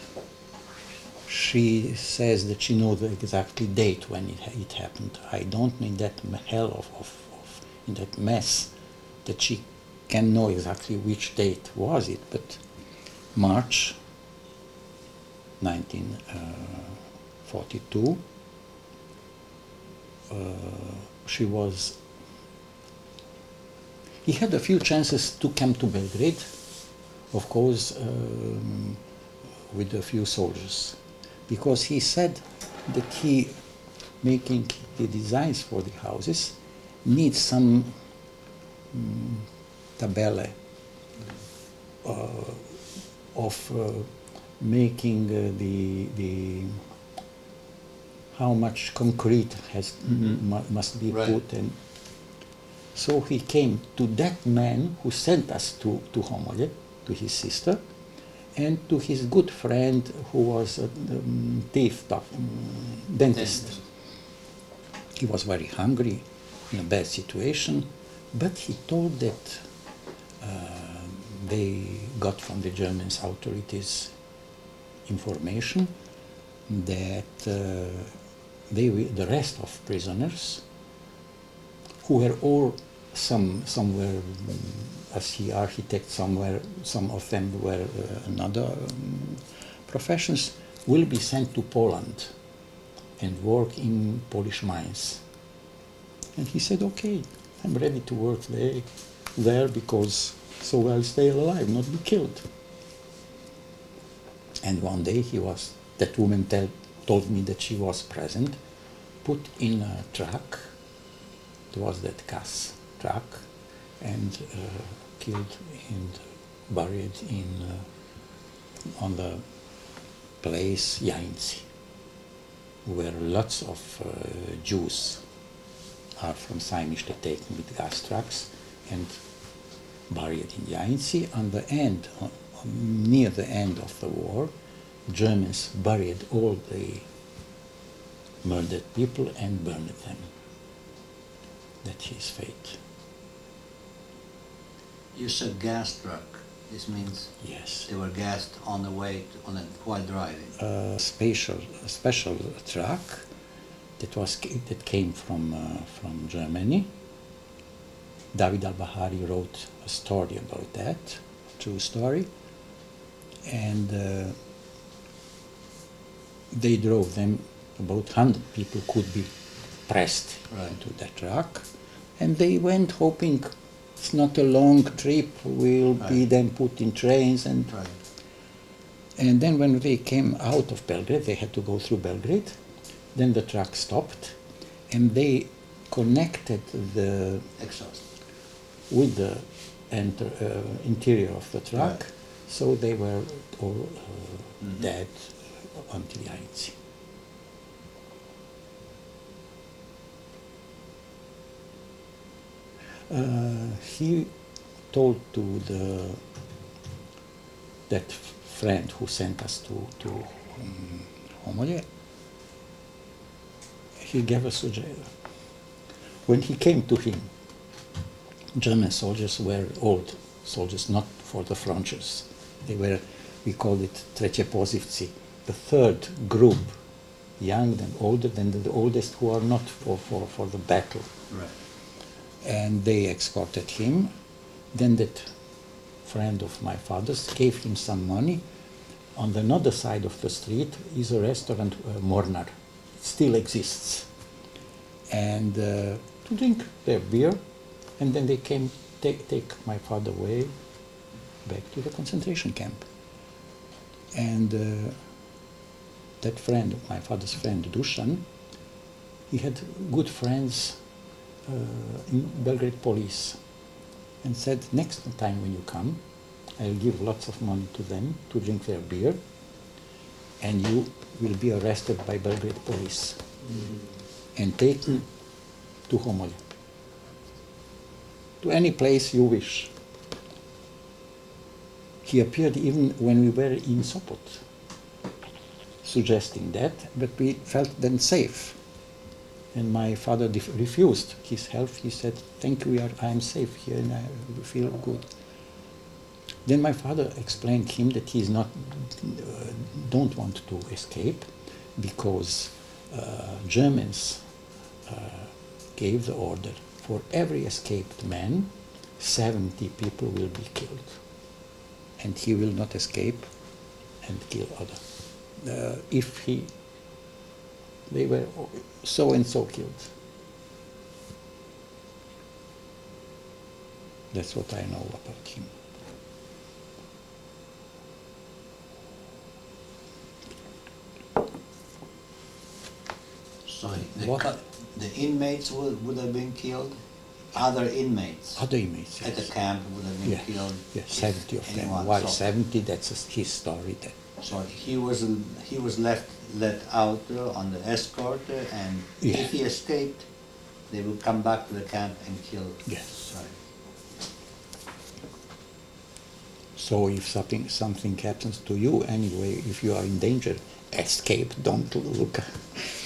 she says that she knows the exactly date when it, it happened. I don't know in that hell of, of, of, in that mess, that she can know exactly which date was it, but March nineteen forty-two, uh, she was, he had a few chances to come to Belgrade, of course, um, with a few soldiers, because he said that he, making the designs for the houses, needs some um, tabelle uh, of uh, making uh, the the how much concrete has mm-hmm. mu must be right. put, and so he came to that man who sent us to to Homolje, to his sister, and to his good friend who was a um, teeth doc, um, dentist. Dentist. He was very hungry, in a bad situation, but he told that uh, they got from the German authorities information that uh, they, the rest of prisoners, who were all some somewhere um, as he architect, somewhere some of them were uh, another um, professions, will be sent to Poland and work in Polish mines. And he said, okay, I'm ready to work there, there because so I'll stay alive, not be killed. And one day he was, that woman tell, told me that she was present, put in a truck, it was that gas truck, and uh, killed and buried in uh, on the place Jainci, where lots of uh, Jews are from Sajmište taken with gas trucks and buried in Jainci. On the end, on, near the end of the war, Germans buried all the murdered people and burned them. That's his fate. You said gas truck. This means yes, they were gassed on the way to, on the, while driving. A special, a special truck that was that came from uh, from Germany, David al-Bahari wrote a story about that, true story, and uh, they drove them, about one hundred people could be pressed Right. into that truck, and they went hoping it's not a long trip, we'll be Right. then put in trains, and Right. and then when they came out of Belgrade, they had to go through Belgrade, then the truck stopped, and they connected the Exhaust. with the enter, uh, interior of the truck, Right. so they were all uh, Mhm. dead until Jajci. Uh, he told to the that friend who sent us to to um, Homolje, he gave us a jail. When he came to him, German soldiers were old soldiers, not for the frontiers. They were, we called it Treće pozivci, the third group, young and older than the oldest, who are not for, for, for the battle. Right. And they escorted him. Then that friend of my father's gave him some money. On the other side of the street is a restaurant, uh, Mornar. It still exists. And uh, to drink their beer, and then they came take, take my father away back to the concentration camp. And uh, that friend, my father's friend, Dusan, he had good friends uh, in Belgrade police, and said, next time when you come, I'll give lots of money to them to drink their beer, and you will be arrested by Belgrade police mm-hmm. and taken to Homolje, to any place you wish. He appeared even when we were in Sopot, suggesting that, but we felt then safe. And my father refused his help. He said, thank you, I am safe here and I feel good. Then my father explained him that he is not, uh, don't want to escape because uh, Germans uh, gave the order for every escaped man, seventy people will be killed. And he will not escape and kill other. Uh, if he, they were so and so killed. That's what I know about him. So the, What? co- the inmates would, would have been killed? Other inmates Other inmates, at yes. the camp would have been Yeah, killed? yeah, if seventy of them. anyone- Why so- seventy? That's his story. That So he was he was left let out uh, on the escort, uh, and Yeah. if he escaped, they would come back to the camp and kill. Yes. Right. So if something something happens to you anyway, if you are in danger, escape. Don't look.